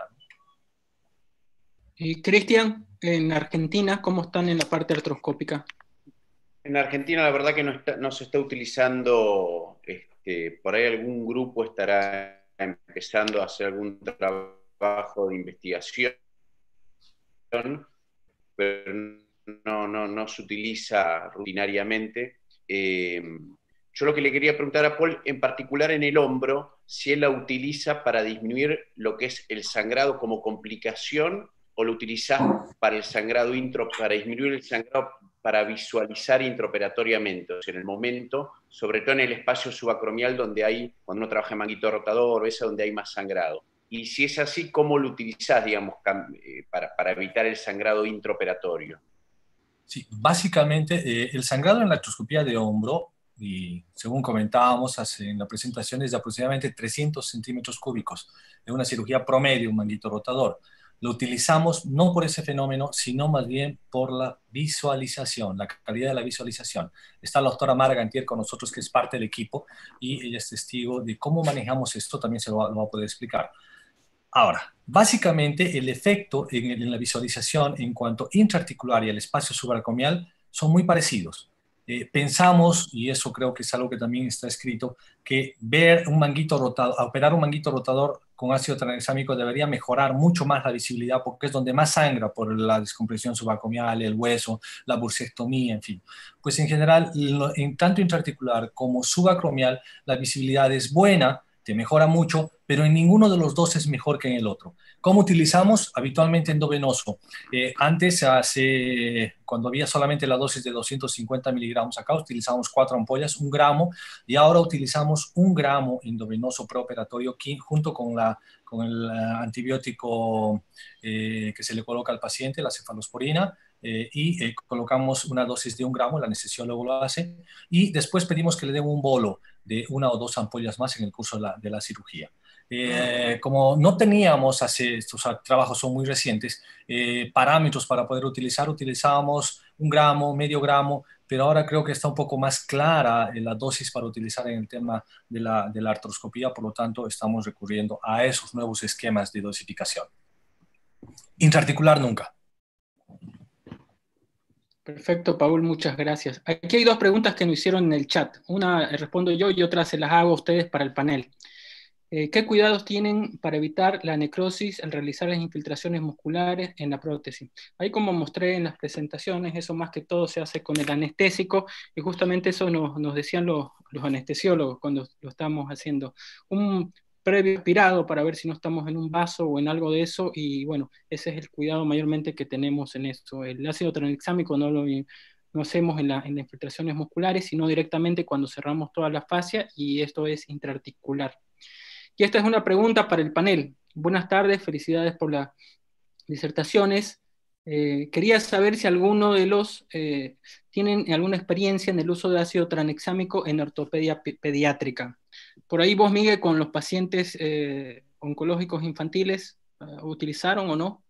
[SPEAKER 3] Y Cristian, en Argentina, ¿cómo están en la parte artroscópica?
[SPEAKER 4] En Argentina la verdad que no se está utilizando, por ahí algún grupo estará empezando a hacer algún trabajo de investigación, pero no se utiliza rutinariamente. Yo lo que le quería preguntar a Paul, en particular en el hombro, si él la utiliza para disminuir lo que es el sangrado como complicación o lo utiliza para el sangrado para disminuir el sangrado para visualizar intraoperatoriamente, o sea, en el momento, sobre todo en el espacio subacromial donde hay, cuando uno trabaja en manguito rotador, es donde hay más sangrado. Y si es así, ¿cómo lo utilizás, digamos, para evitar el sangrado intraoperatorio?
[SPEAKER 2] Sí, básicamente el sangrado en la artroscopía de hombro, y según comentábamos en la presentación, es de aproximadamente 300 centímetros cúbicos, de una cirugía promedio, un manguito rotador. Lo utilizamos no por ese fenómeno, sino más bien por la visualización, la calidad de la visualización. Está la doctora Mara Gantier con nosotros, que es parte del equipo, y ella es testigo de cómo manejamos esto, también lo va a poder explicar. Ahora, básicamente el efecto en la visualización en cuanto intraarticular y el espacio subaracromial son muy parecidos. Pensamos, y eso creo que es algo que también está escrito, que ver un manguito rotador, operar un manguito rotador con ácido tranexámico debería mejorar mucho más la visibilidad porque es donde más sangra por la descompresión subacromial, el hueso, la bursectomía, en fin. Pues en general, en tanto intraarticular como subacromial, la visibilidad es buena, te mejora mucho, pero en ninguno de los dos es mejor que en el otro. ¿Cómo utilizamos? Habitualmente endovenoso. Antes, cuando había solamente la dosis de 250 miligramos acá, utilizábamos 4 ampollas, 1 gramo, y ahora utilizamos 1 gramo endovenoso preoperatorio junto con el antibiótico que se le coloca al paciente, la cefalosporina, y colocamos una dosis de 1 gramo, el anestesiólogo lo hace, y después pedimos que le den un bolo de 1 o 2 ampollas más en el curso de la cirugía. Como no teníamos, estos trabajos son muy recientes, parámetros para poder utilizábamos 1 gramo, medio gramo, pero ahora creo que está un poco más clara la dosis para utilizar en el tema de la artroscopía, por lo tanto estamos recurriendo a esos nuevos esquemas de dosificación. Intraarticular nunca.
[SPEAKER 3] Perfecto, Paul, muchas gracias. Aquí hay 2 preguntas que nos hicieron en el chat. Una respondo yo y otra se las hago a ustedes para el panel. ¿Qué cuidados tienen para evitar la necrosis al realizar las infiltraciones musculares en la prótesis? Ahí, como mostré en las presentaciones, eso más que todo se hace con el anestésico, y justamente eso nos decían los anestesiólogos cuando lo estamos haciendo. Un previo aspirado para ver si no estamos en un vaso o en algo de eso, y bueno, ese es el cuidado mayormente que tenemos en esto. El ácido tranexámico no hacemos en las infiltraciones musculares, sino directamente cuando cerramos toda la fascia, y esto es intraarticular. Y esta es una pregunta para el panel. Buenas tardes, felicidades por las disertaciones. Quería saber si alguno de los tienen alguna experiencia en el uso de ácido tranexámico en ortopedia pediátrica. Por ahí vos, Miguel, con los pacientes oncológicos infantiles, ¿utilizaron o no?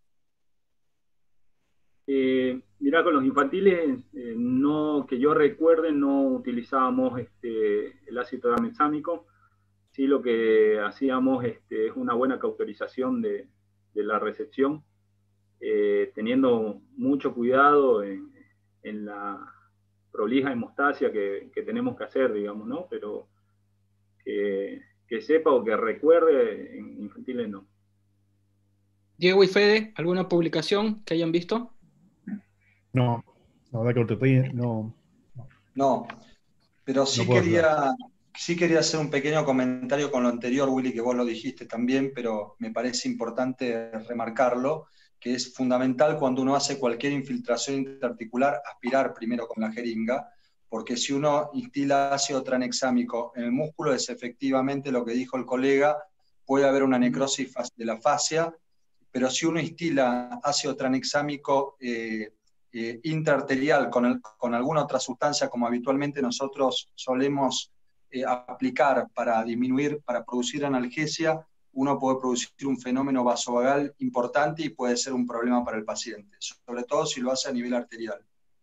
[SPEAKER 5] Mirá, con los infantiles, no, que yo recuerde, no utilizábamos el ácido tranexámico. Sí, lo que hacíamos es una buena cauterización de la recepción, teniendo mucho cuidado en la prolija hemostasia que tenemos que hacer, digamos, ¿no? Pero que sepa o que recuerde, en infantiles no.
[SPEAKER 3] Diego y Fede, ¿alguna publicación que hayan visto?
[SPEAKER 6] No, la verdad que ortopedia no.
[SPEAKER 7] No, pero sí quería hacer un pequeño comentario con lo anterior, Willy, que vos lo dijiste también, pero me parece importante remarcarlo, que es fundamental cuando uno hace cualquier infiltración intraarticular, aspirar primero con la jeringa, porque si uno instila ácido tranexámico en el músculo, es efectivamente lo que dijo el colega, puede haber una necrosis de la fascia, pero si uno instila ácido tranexámico intraarterial con alguna otra sustancia, como habitualmente nosotros solemos aplicar para disminuir, para producir analgesia, uno puede producir un fenómeno vasovagal importante y puede ser un problema para el paciente, sobre todo si lo hace a nivel arterial.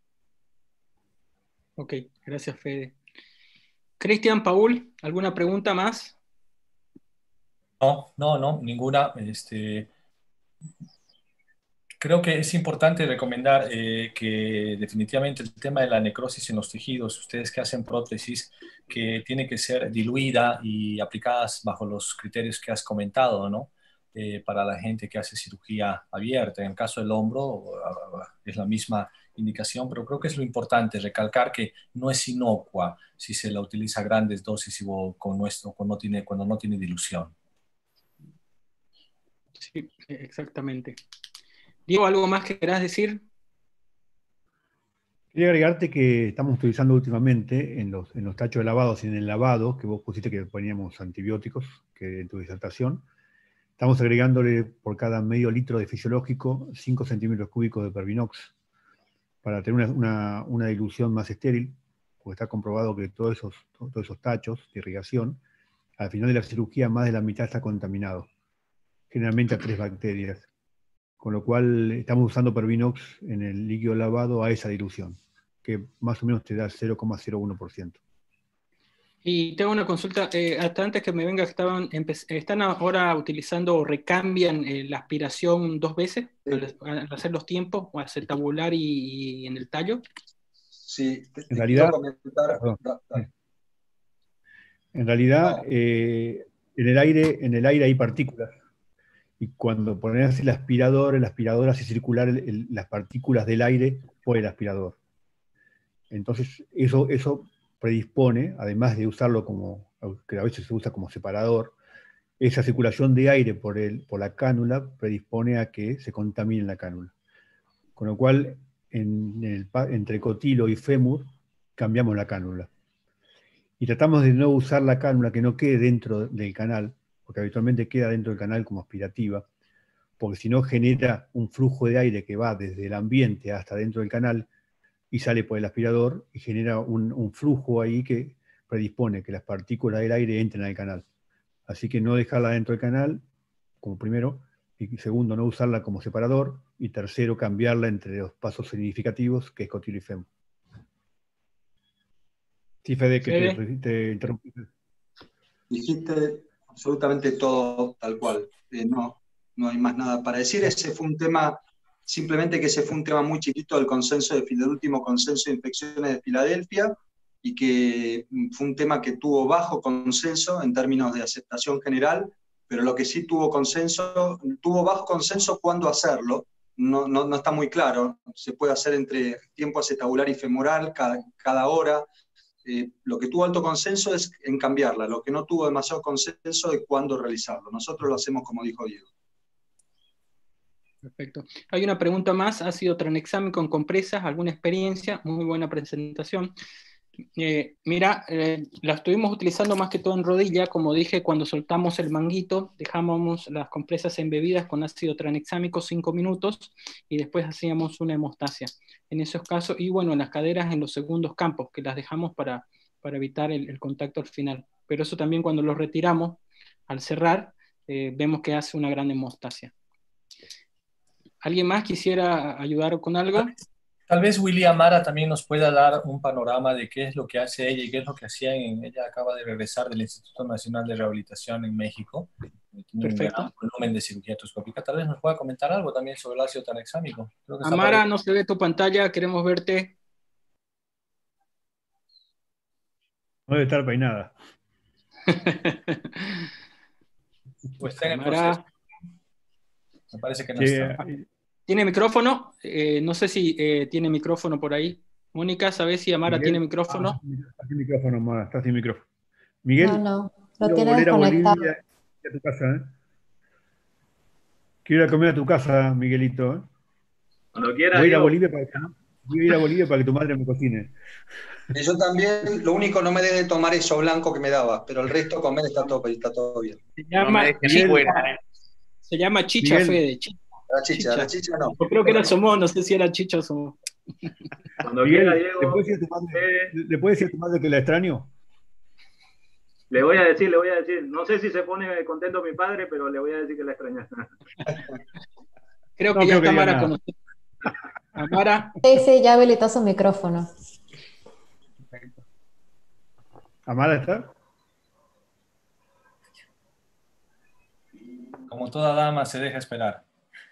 [SPEAKER 3] Ok, gracias, Fede. Cristian, Paul, ¿alguna pregunta más?
[SPEAKER 2] No, ninguna. Creo que es importante recomendar que definitivamente el tema de la necrosis en los tejidos, ustedes que hacen prótesis, que tiene que ser diluida y aplicadas bajo los criterios que has comentado, ¿no? Para la gente que hace cirugía abierta. En el caso del hombro es la misma indicación, pero creo que es lo importante, recalcar que no es inocua si se la utiliza a grandes dosis cuando no tiene dilución.
[SPEAKER 3] Sí, exactamente. Diego, ¿algo más que querás decir?
[SPEAKER 6] Quería agregarte que estamos utilizando últimamente en los tachos de lavados y en el lavado, que vos pusiste que poníamos antibióticos, que en tu disertación, estamos agregándole por cada medio litro de fisiológico 5 centímetros cúbicos de Pervinox para tener una dilución más estéril, porque está comprobado que todos esos tachos de irrigación, al final de la cirugía más de la mitad está contaminado, generalmente a 3 bacterias. Con lo cual estamos usando Pervinox en el líquido lavado a esa dilución, que más o menos te da 0,01%.
[SPEAKER 3] Y tengo una consulta, hasta antes que me venga, ¿están ahora utilizando o recambian la aspiración 2 veces al hacer los tiempos, o hacer tabular y en el tallo?
[SPEAKER 7] Sí,
[SPEAKER 6] En realidad,
[SPEAKER 7] quiero comentar.
[SPEAKER 6] en realidad
[SPEAKER 7] No.
[SPEAKER 6] en el aire hay partículas. Y cuando pones el aspirador hace circular las partículas del aire por el aspirador. Entonces, eso predispone, además de usarlo que a veces se usa como separador, esa circulación de aire por la cánula predispone a que se contamine la cánula. Con lo cual, entre cotilo y fémur, cambiamos la cánula. Y tratamos de no usar la cánula que no quede dentro del canal, porque habitualmente queda dentro del canal como aspirativa, porque si no genera un flujo de aire que va desde el ambiente hasta dentro del canal y sale por el aspirador y genera un flujo ahí que predispone que las partículas del aire entren al canal. Así que no dejarla dentro del canal, como primero, y segundo, no usarla como separador, y tercero, cambiarla entre los pasos significativos, que es cotilo y fémur. Sí, Fede, que te interrumpí.
[SPEAKER 7] Dijiste absolutamente todo tal cual. No hay más nada para decir. Ese fue un tema, simplemente que ese fue un tema muy chiquito del último consenso de infecciones de Filadelfia, y que fue un tema que tuvo bajo consenso en términos de aceptación general, pero lo que sí tuvo bajo consenso cuándo hacerlo. No está muy claro. Se puede hacer entre tiempo acetabular y femoral cada hora. Lo que tuvo alto consenso es en cambiarla, lo que no tuvo demasiado consenso es cuándo realizarlo. Nosotros lo hacemos como dijo Diego.
[SPEAKER 3] Perfecto. Hay una pregunta más, ácido tranexámico con compresas, ¿alguna experiencia? Muy buena presentación. Mira, la estuvimos utilizando más que todo en rodilla, como dije, cuando soltamos el manguito, dejábamos las compresas embebidas con ácido tranexámico 5 minutos y después hacíamos una hemostasia. En esos casos, y bueno, en las caderas en los segundos campos, que las dejamos para evitar el contacto al final. Pero eso también cuando lo retiramos, al cerrar, vemos que hace una gran hemostasia. ¿Alguien más quisiera ayudar con algo?
[SPEAKER 2] Tal vez Willy Amara también nos pueda dar un panorama de qué es lo que hace ella y qué es lo que hacía ella acaba de regresar del Instituto Nacional de Rehabilitación en México. Tiene un gran volumen de cirugía artroscópica. Tal vez nos pueda comentar algo también sobre el ácido tranexámico.
[SPEAKER 3] Amara, no se ve tu pantalla, queremos verte.
[SPEAKER 6] No debe estar peinada.
[SPEAKER 2] Pues está en el proceso. Me parece que no está.
[SPEAKER 3] ¿Tiene micrófono? No sé si tiene micrófono por ahí. Mónica, ¿sabes si Amara tiene micrófono?
[SPEAKER 6] Está sin micrófono, Amara, está sin micrófono. Miguel,
[SPEAKER 1] No, lo
[SPEAKER 6] quiero
[SPEAKER 1] tiene
[SPEAKER 6] volver a
[SPEAKER 1] desconectado.
[SPEAKER 6] Bolivia y a tu casa, ¿eh? Quiero ir a comer a tu casa, Miguelito, ¿eh?
[SPEAKER 5] Cuando quiera,
[SPEAKER 6] voy a ir a
[SPEAKER 5] Diego.
[SPEAKER 6] Bolivia para que tu madre me cocine.
[SPEAKER 7] Y yo también, lo único no me deje de tomar eso blanco que me daba, pero el resto comer está todo bien.
[SPEAKER 3] Se llama chicha,
[SPEAKER 6] Miguel.
[SPEAKER 3] Fede.
[SPEAKER 7] La chicha no.
[SPEAKER 3] Yo creo que era somó, no sé si era chicha o somó.
[SPEAKER 5] Cuando
[SPEAKER 6] Miguel,
[SPEAKER 5] quiera, Diego.
[SPEAKER 6] ¿le puedes decir a tu madre que la extraño?
[SPEAKER 5] Le voy a decir. No sé si se pone contento mi padre, pero le voy a decir que la extraña.
[SPEAKER 3] Creo que ya está Amara con usted. Amara.
[SPEAKER 1] Sí, ya habilitó su micrófono.
[SPEAKER 6] ¿Amara está?
[SPEAKER 2] Como toda dama se deja esperar.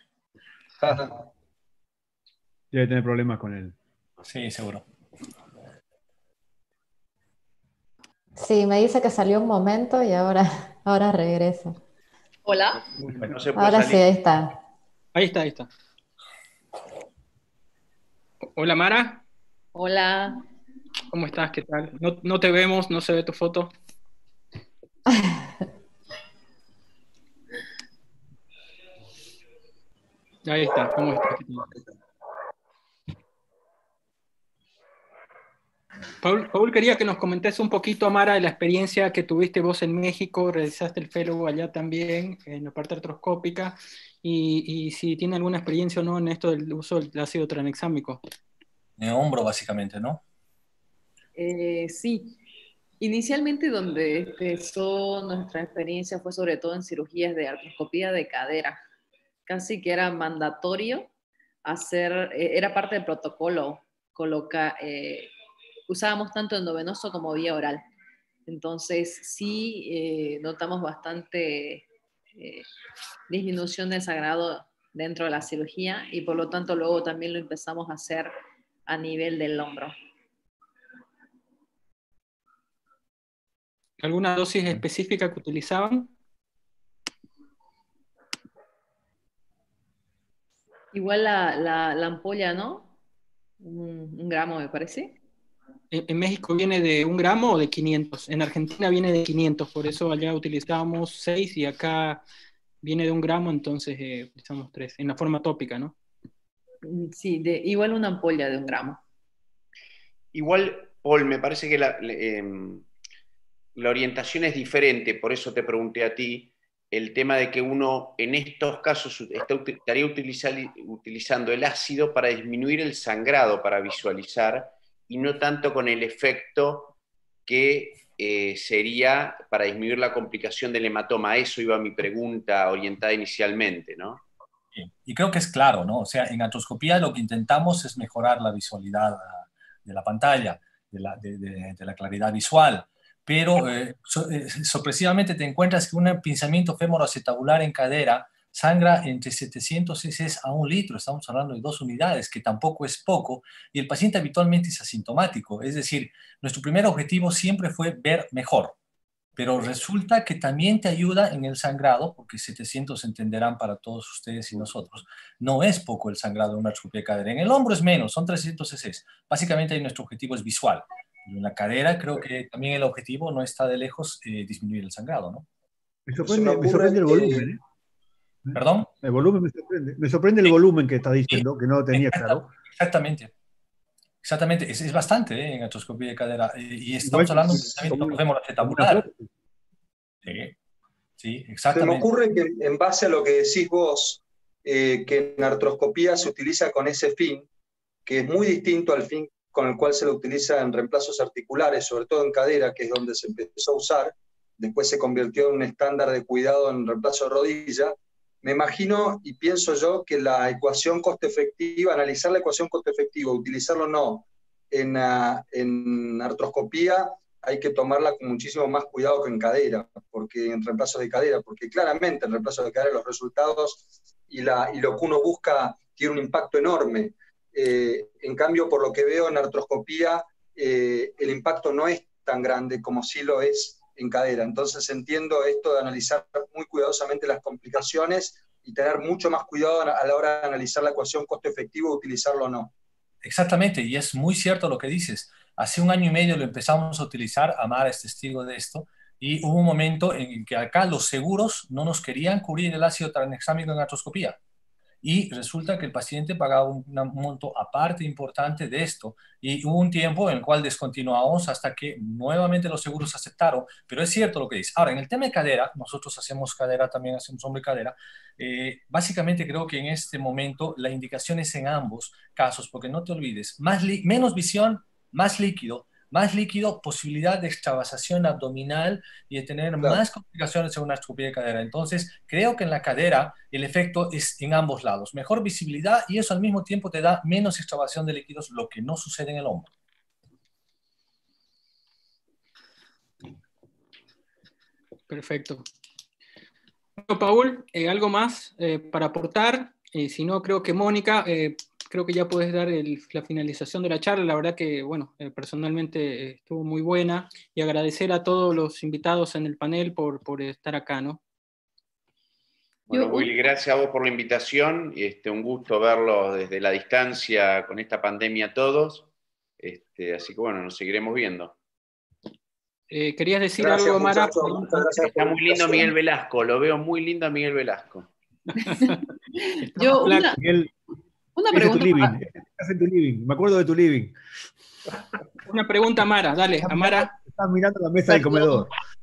[SPEAKER 6] Debe tener problemas con él.
[SPEAKER 2] Sí, seguro.
[SPEAKER 1] Sí, me dice que salió un momento y ahora regresa.
[SPEAKER 8] Hola.
[SPEAKER 1] Ahora sí, ahí está.
[SPEAKER 3] Ahí está. Hola, Mara.
[SPEAKER 8] Hola.
[SPEAKER 3] ¿Cómo estás? ¿Qué tal? No te vemos, no se ve tu foto. Ahí está, ¿cómo estás? Paul, quería que nos comentes un poquito, Amara, de la experiencia que tuviste vos en México, realizaste el fellow allá también, en la parte artroscópica, y si tiene alguna experiencia o no en esto del uso del ácido tranexámico.
[SPEAKER 2] De hombro, básicamente, ¿no?
[SPEAKER 8] Sí, inicialmente donde empezó nuestra experiencia fue sobre todo en cirugías de artroscopía de cadera. Casi que era mandatorio hacer, era parte del protocolo, usábamos tanto endovenoso como vía oral. Entonces sí notamos bastante disminución de sangrado dentro de la cirugía y por lo tanto luego también lo empezamos a hacer a nivel del hombro.
[SPEAKER 3] ¿Alguna dosis específica que utilizaban?
[SPEAKER 8] Igual la ampolla, ¿no? Un gramo, me parece.
[SPEAKER 3] ¿En México viene de 1 gramo o de 500? En Argentina viene de 500, por eso allá utilizábamos 6 y acá viene de 1 gramo, entonces utilizamos 3, en la forma tópica, ¿no?
[SPEAKER 8] Sí, igual una ampolla de 1 gramo.
[SPEAKER 4] Igual, Paul, me parece que la orientación es diferente, por eso te pregunté a ti, el tema de que uno en estos casos estaría utilizando el ácido para disminuir el sangrado, para visualizar, y no tanto con el efecto que sería para disminuir la complicación del hematoma. Eso iba mi pregunta orientada inicialmente, ¿no?
[SPEAKER 2] Y creo que es claro, ¿no? O sea, en artroscopía lo que intentamos es mejorar la visualidad de la pantalla, de la claridad visual, pero sorpresivamente te encuentras que un pinzamiento femoroacetabular en cadera sangra entre 700 cc a 1 litro, estamos hablando de 2 unidades, que tampoco es poco, y el paciente habitualmente es asintomático, es decir, nuestro primer objetivo siempre fue ver mejor, pero resulta que también te ayuda en el sangrado, porque 700 entenderán para todos ustedes y nosotros, no es poco el sangrado de una artroscopía de cadera. En el hombro es menos, son 300 cc. Básicamente ahí nuestro objetivo es visual. En la cadera creo que también el objetivo no está de lejos disminuir el sangrado, ¿no?
[SPEAKER 6] Me sorprende el volumen, ¿eh?
[SPEAKER 2] ¿Perdón?
[SPEAKER 6] El volumen me sorprende. Me sorprende el volumen que está diciendo, que no lo tenía claro.
[SPEAKER 2] Exactamente. Exactamente, es bastante en artroscopía de cadera. Y estamos hablando de un femoroacetabular. Sí, exactamente.
[SPEAKER 7] Se me ocurre que en base a lo que decís vos, que en artroscopía se utiliza con ese fin, que es muy distinto al fin con el cual se lo utiliza en reemplazos articulares, sobre todo en cadera, que es donde se empezó a usar, después se convirtió en un estándar de cuidado en reemplazo de rodilla. Me imagino y pienso yo que la ecuación costo-efectiva, analizar la ecuación costo-efectiva, utilizarlo o no en artroscopía, hay que tomarla con muchísimo más cuidado que en cadera, porque en reemplazo de cadera, porque claramente en reemplazo de cadera los resultados y lo que uno busca tiene un impacto enorme. En cambio, por lo que veo en artroscopía, el impacto no es tan grande como sí lo es en cadera. Entonces entiendo esto de analizar muy cuidadosamente las complicaciones y tener mucho más cuidado a la hora de analizar la ecuación costo-efectivo, utilizarlo o no.
[SPEAKER 2] Exactamente, y es muy cierto lo que dices. Hace 1 año y medio lo empezamos a utilizar, Amara es testigo de esto, y hubo un momento en que acá los seguros no nos querían cubrir el ácido tranexámico en artroscopía. Y resulta que el paciente pagaba un monto aparte importante de esto. Y hubo un tiempo en el cual descontinuamos hasta que nuevamente los seguros aceptaron. Pero es cierto lo que dice. Ahora, en el tema de cadera, nosotros hacemos cadera, también hacemos hombro y cadera. Básicamente creo que en este momento la indicación es en ambos casos, porque no te olvides, menos visión, más líquido, posibilidad de extravasación abdominal y de tener más complicaciones en una artroscopía de cadera. Entonces, creo que en la cadera el efecto es en ambos lados. Mejor visibilidad y eso al mismo tiempo te da menos extravasación de líquidos, lo que no sucede en el hombro.
[SPEAKER 3] Perfecto. Bueno, Paul, ¿algo más para aportar? Si no, creo que Mónica... creo que ya puedes dar la finalización de la charla. La verdad que, bueno, personalmente estuvo muy buena y agradecer a todos los invitados en el panel por estar acá, ¿no?
[SPEAKER 4] Bueno, Willy, gracias a vos por la invitación. Un gusto verlo desde la distancia con esta pandemia todos. Así que, bueno, nos seguiremos viendo.
[SPEAKER 3] ¿Querías decir algo, Mara?
[SPEAKER 4] Está muy lindo Miguel Velasco. Lo veo muy lindo a Miguel Velasco.
[SPEAKER 8] Una pregunta.
[SPEAKER 6] Estás en tu living. Me acuerdo de tu living.
[SPEAKER 3] Una pregunta, Amara, dale, Amara.
[SPEAKER 6] Estás mirando la mesa del comedor.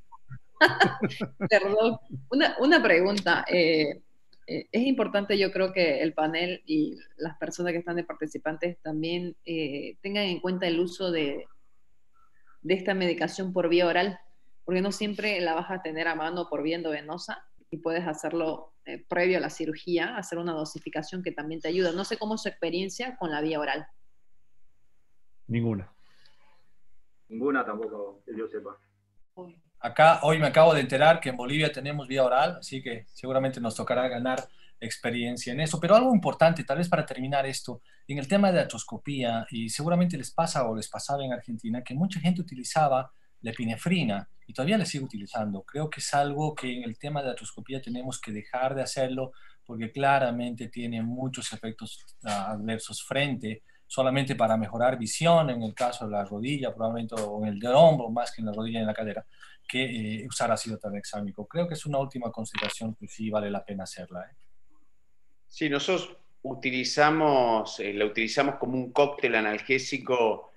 [SPEAKER 8] Perdón, una pregunta. Es importante, yo creo que el panel y las personas que están de participantes también tengan en cuenta el uso de esta medicación por vía oral, porque no siempre la vas a tener a mano por vía endovenosa y puedes hacerlo previo a la cirugía, hacer una dosificación que también te ayuda. No sé cómo es su experiencia con la vía oral.
[SPEAKER 6] Ninguna.
[SPEAKER 5] Ninguna tampoco, que yo sepa.
[SPEAKER 2] Acá hoy me acabo de enterar que en Bolivia tenemos vía oral, así que seguramente nos tocará ganar experiencia en eso. Pero algo importante, tal vez para terminar esto, en el tema de artroscopía, y seguramente les pasa o les pasaba en Argentina, que mucha gente utilizaba la epinefrina y todavía la sigue utilizando. Creo que es algo que en el tema de artroscopía tenemos que dejar de hacerlo porque claramente tiene muchos efectos adversos frente solamente para mejorar visión, en el caso de la rodilla, probablemente, o en el de hombro, más que en la rodilla y en la cadera, que usar ácido tranexámico. Creo que es una última consideración que sí vale la pena hacerla.
[SPEAKER 4] Sí, nosotros la utilizamos como un cóctel analgésico,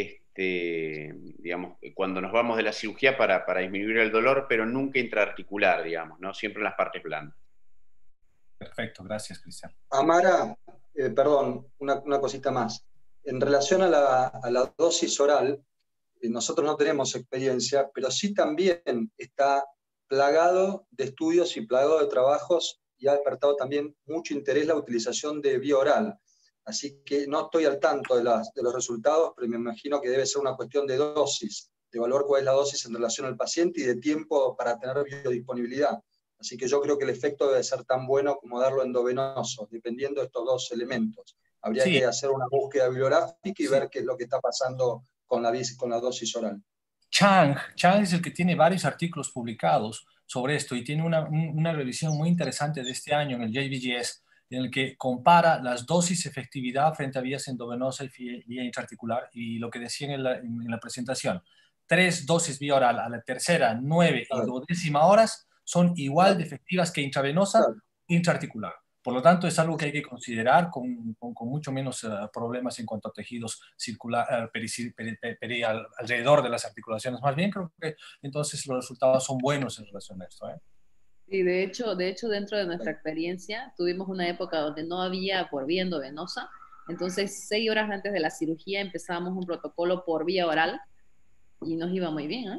[SPEAKER 4] digamos, cuando nos vamos de la cirugía para disminuir el dolor, pero nunca intraarticular, digamos, ¿no? Siempre en las partes blandas.
[SPEAKER 2] Perfecto, gracias, Cristian.
[SPEAKER 7] Amara, perdón, una cosita más. En relación a la dosis oral, nosotros no tenemos experiencia, pero sí también está plagado de estudios y plagado de trabajos y ha despertado también mucho interés la utilización de vía oral. Así que no estoy al tanto de los resultados, pero me imagino que debe ser una cuestión de dosis, de evaluar cuál es la dosis en relación al paciente y de tiempo para tener biodisponibilidad. Así que yo creo que el efecto debe ser tan bueno como darlo endovenoso, dependiendo de estos dos elementos. Habría que hacer una búsqueda bibliográfica y ver qué es lo que está pasando con la dosis oral.
[SPEAKER 2] Chang es el que tiene varios artículos publicados sobre esto y tiene una revisión muy interesante de este año en el JBJS, en el que compara las dosis efectividad frente a vías endovenosa y vía intraarticular, y lo que decían en la presentación, 3 dosis vía oral a la tercera, 9 y 12 horas son igual de efectivas que intravenosa, intraarticular. Por lo tanto, es algo que hay que considerar con mucho menos problemas en cuanto a tejidos alrededor de las articulaciones. Más bien, creo que entonces los resultados son buenos en relación a esto.
[SPEAKER 8] Y de hecho, dentro de nuestra experiencia, tuvimos una época donde no había por vía endovenosa. Entonces, 6 horas antes de la cirugía empezábamos un protocolo por vía oral y nos iba muy bien.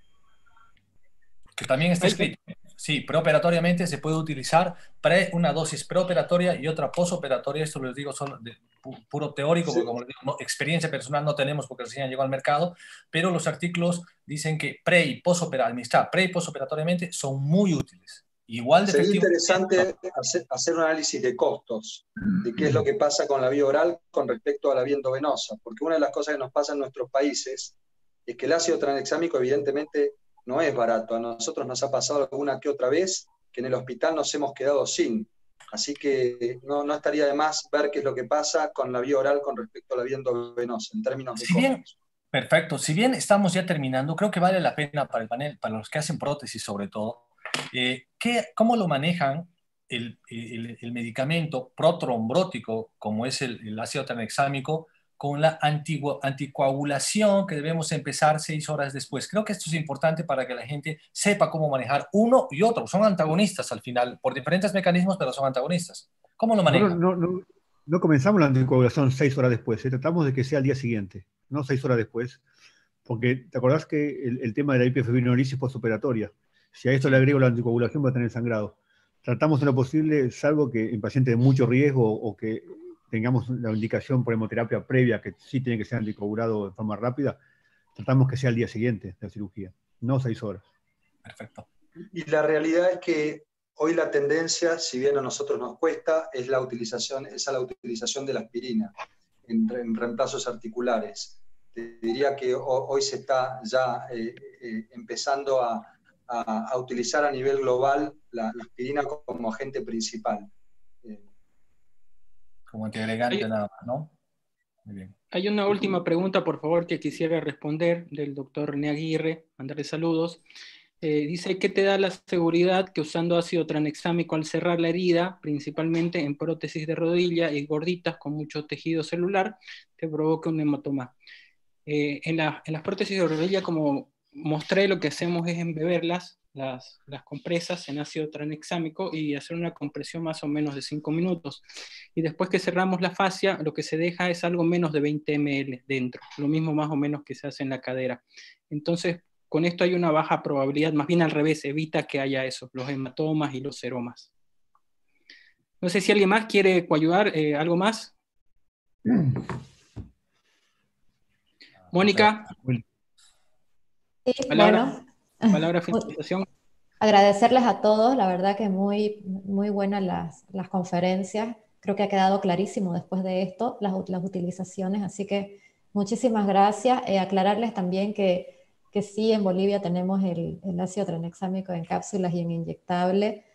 [SPEAKER 2] Que también está escrito. Sí, preoperatoriamente se puede utilizar una dosis preoperatoria y otra posoperatoria. Esto les digo son de puro teórico, porque como les digo, experiencia personal no tenemos porque recién llegó al mercado, pero los artículos dicen que administrar pre y posoperatoriamente son muy útiles. Igual de
[SPEAKER 7] sería interesante hacer un análisis de costos, de qué es lo que pasa con la vía oral con respecto a la vía endovenosa, porque una de las cosas que nos pasa en nuestros países es que el ácido tranexámico evidentemente no es barato. A nosotros nos ha pasado alguna que otra vez que en el hospital nos hemos quedado sin. Así que no estaría de más ver qué es lo que pasa con la vía oral con respecto a la vía endovenosa en términos de costos.
[SPEAKER 2] Perfecto. Si bien estamos ya terminando, creo que vale la pena para el panel, para los que hacen prótesis sobre todo, ¿cómo lo manejan el medicamento protrombótico, como es el ácido tranexámico, con la anticoagulación que debemos empezar 6 horas después? Creo que esto es importante para que la gente sepa cómo manejar uno y otro. Son antagonistas al final, por diferentes mecanismos, pero son antagonistas. ¿Cómo lo manejan?
[SPEAKER 6] No comenzamos la anticoagulación 6 horas después, tratamos de que sea al día siguiente, no 6 horas después, porque te acordás que el tema de la hiperfibrinolisis postoperatoria, si a esto le agrego la anticoagulación va a tener sangrado. Tratamos en lo posible, salvo que en pacientes de mucho riesgo o que tengamos la indicación por hemoterapia previa, que sí tiene que ser anticoagulado de forma rápida, tratamos que sea el día siguiente de la cirugía, no 6 horas.
[SPEAKER 2] Perfecto.
[SPEAKER 7] Y la realidad es que hoy la tendencia, si bien a nosotros nos cuesta, es la utilización de la aspirina en reemplazos articulares. Te diría que hoy se está ya empezando a utilizar a nivel global la aspirina como agente principal.
[SPEAKER 2] Como antiagregante nada más, ¿no? Muy bien.
[SPEAKER 3] Hay una última pregunta, por favor, que quisiera responder del doctor René Aguirre, mandarle saludos. Dice, ¿qué te da la seguridad que usando ácido tranexámico al cerrar la herida, principalmente en prótesis de rodilla y gorditas con mucho tejido celular, te provoque un hematoma? En las prótesis de rodilla, como mostré, lo que hacemos es embeberlas, las compresas en ácido tranexámico y hacer una compresión más o menos de 5 minutos. Y después que cerramos la fascia, lo que se deja es algo menos de 20 ml dentro, lo mismo más o menos que se hace en la cadera. Entonces, con esto hay una baja probabilidad, más bien al revés, evita que haya eso, los hematomas y los seromas. No sé si alguien más quiere coayudar, ¿algo más? Mónica,
[SPEAKER 1] Sí,
[SPEAKER 3] palabra
[SPEAKER 1] bueno,
[SPEAKER 3] finalización.
[SPEAKER 1] agradecerles a todos, la verdad que muy buenas las conferencias, creo que ha quedado clarísimo después de esto las utilizaciones, así que muchísimas gracias. Aclararles también que sí, en Bolivia tenemos el ácido tranexámico en cápsulas y en inyectable,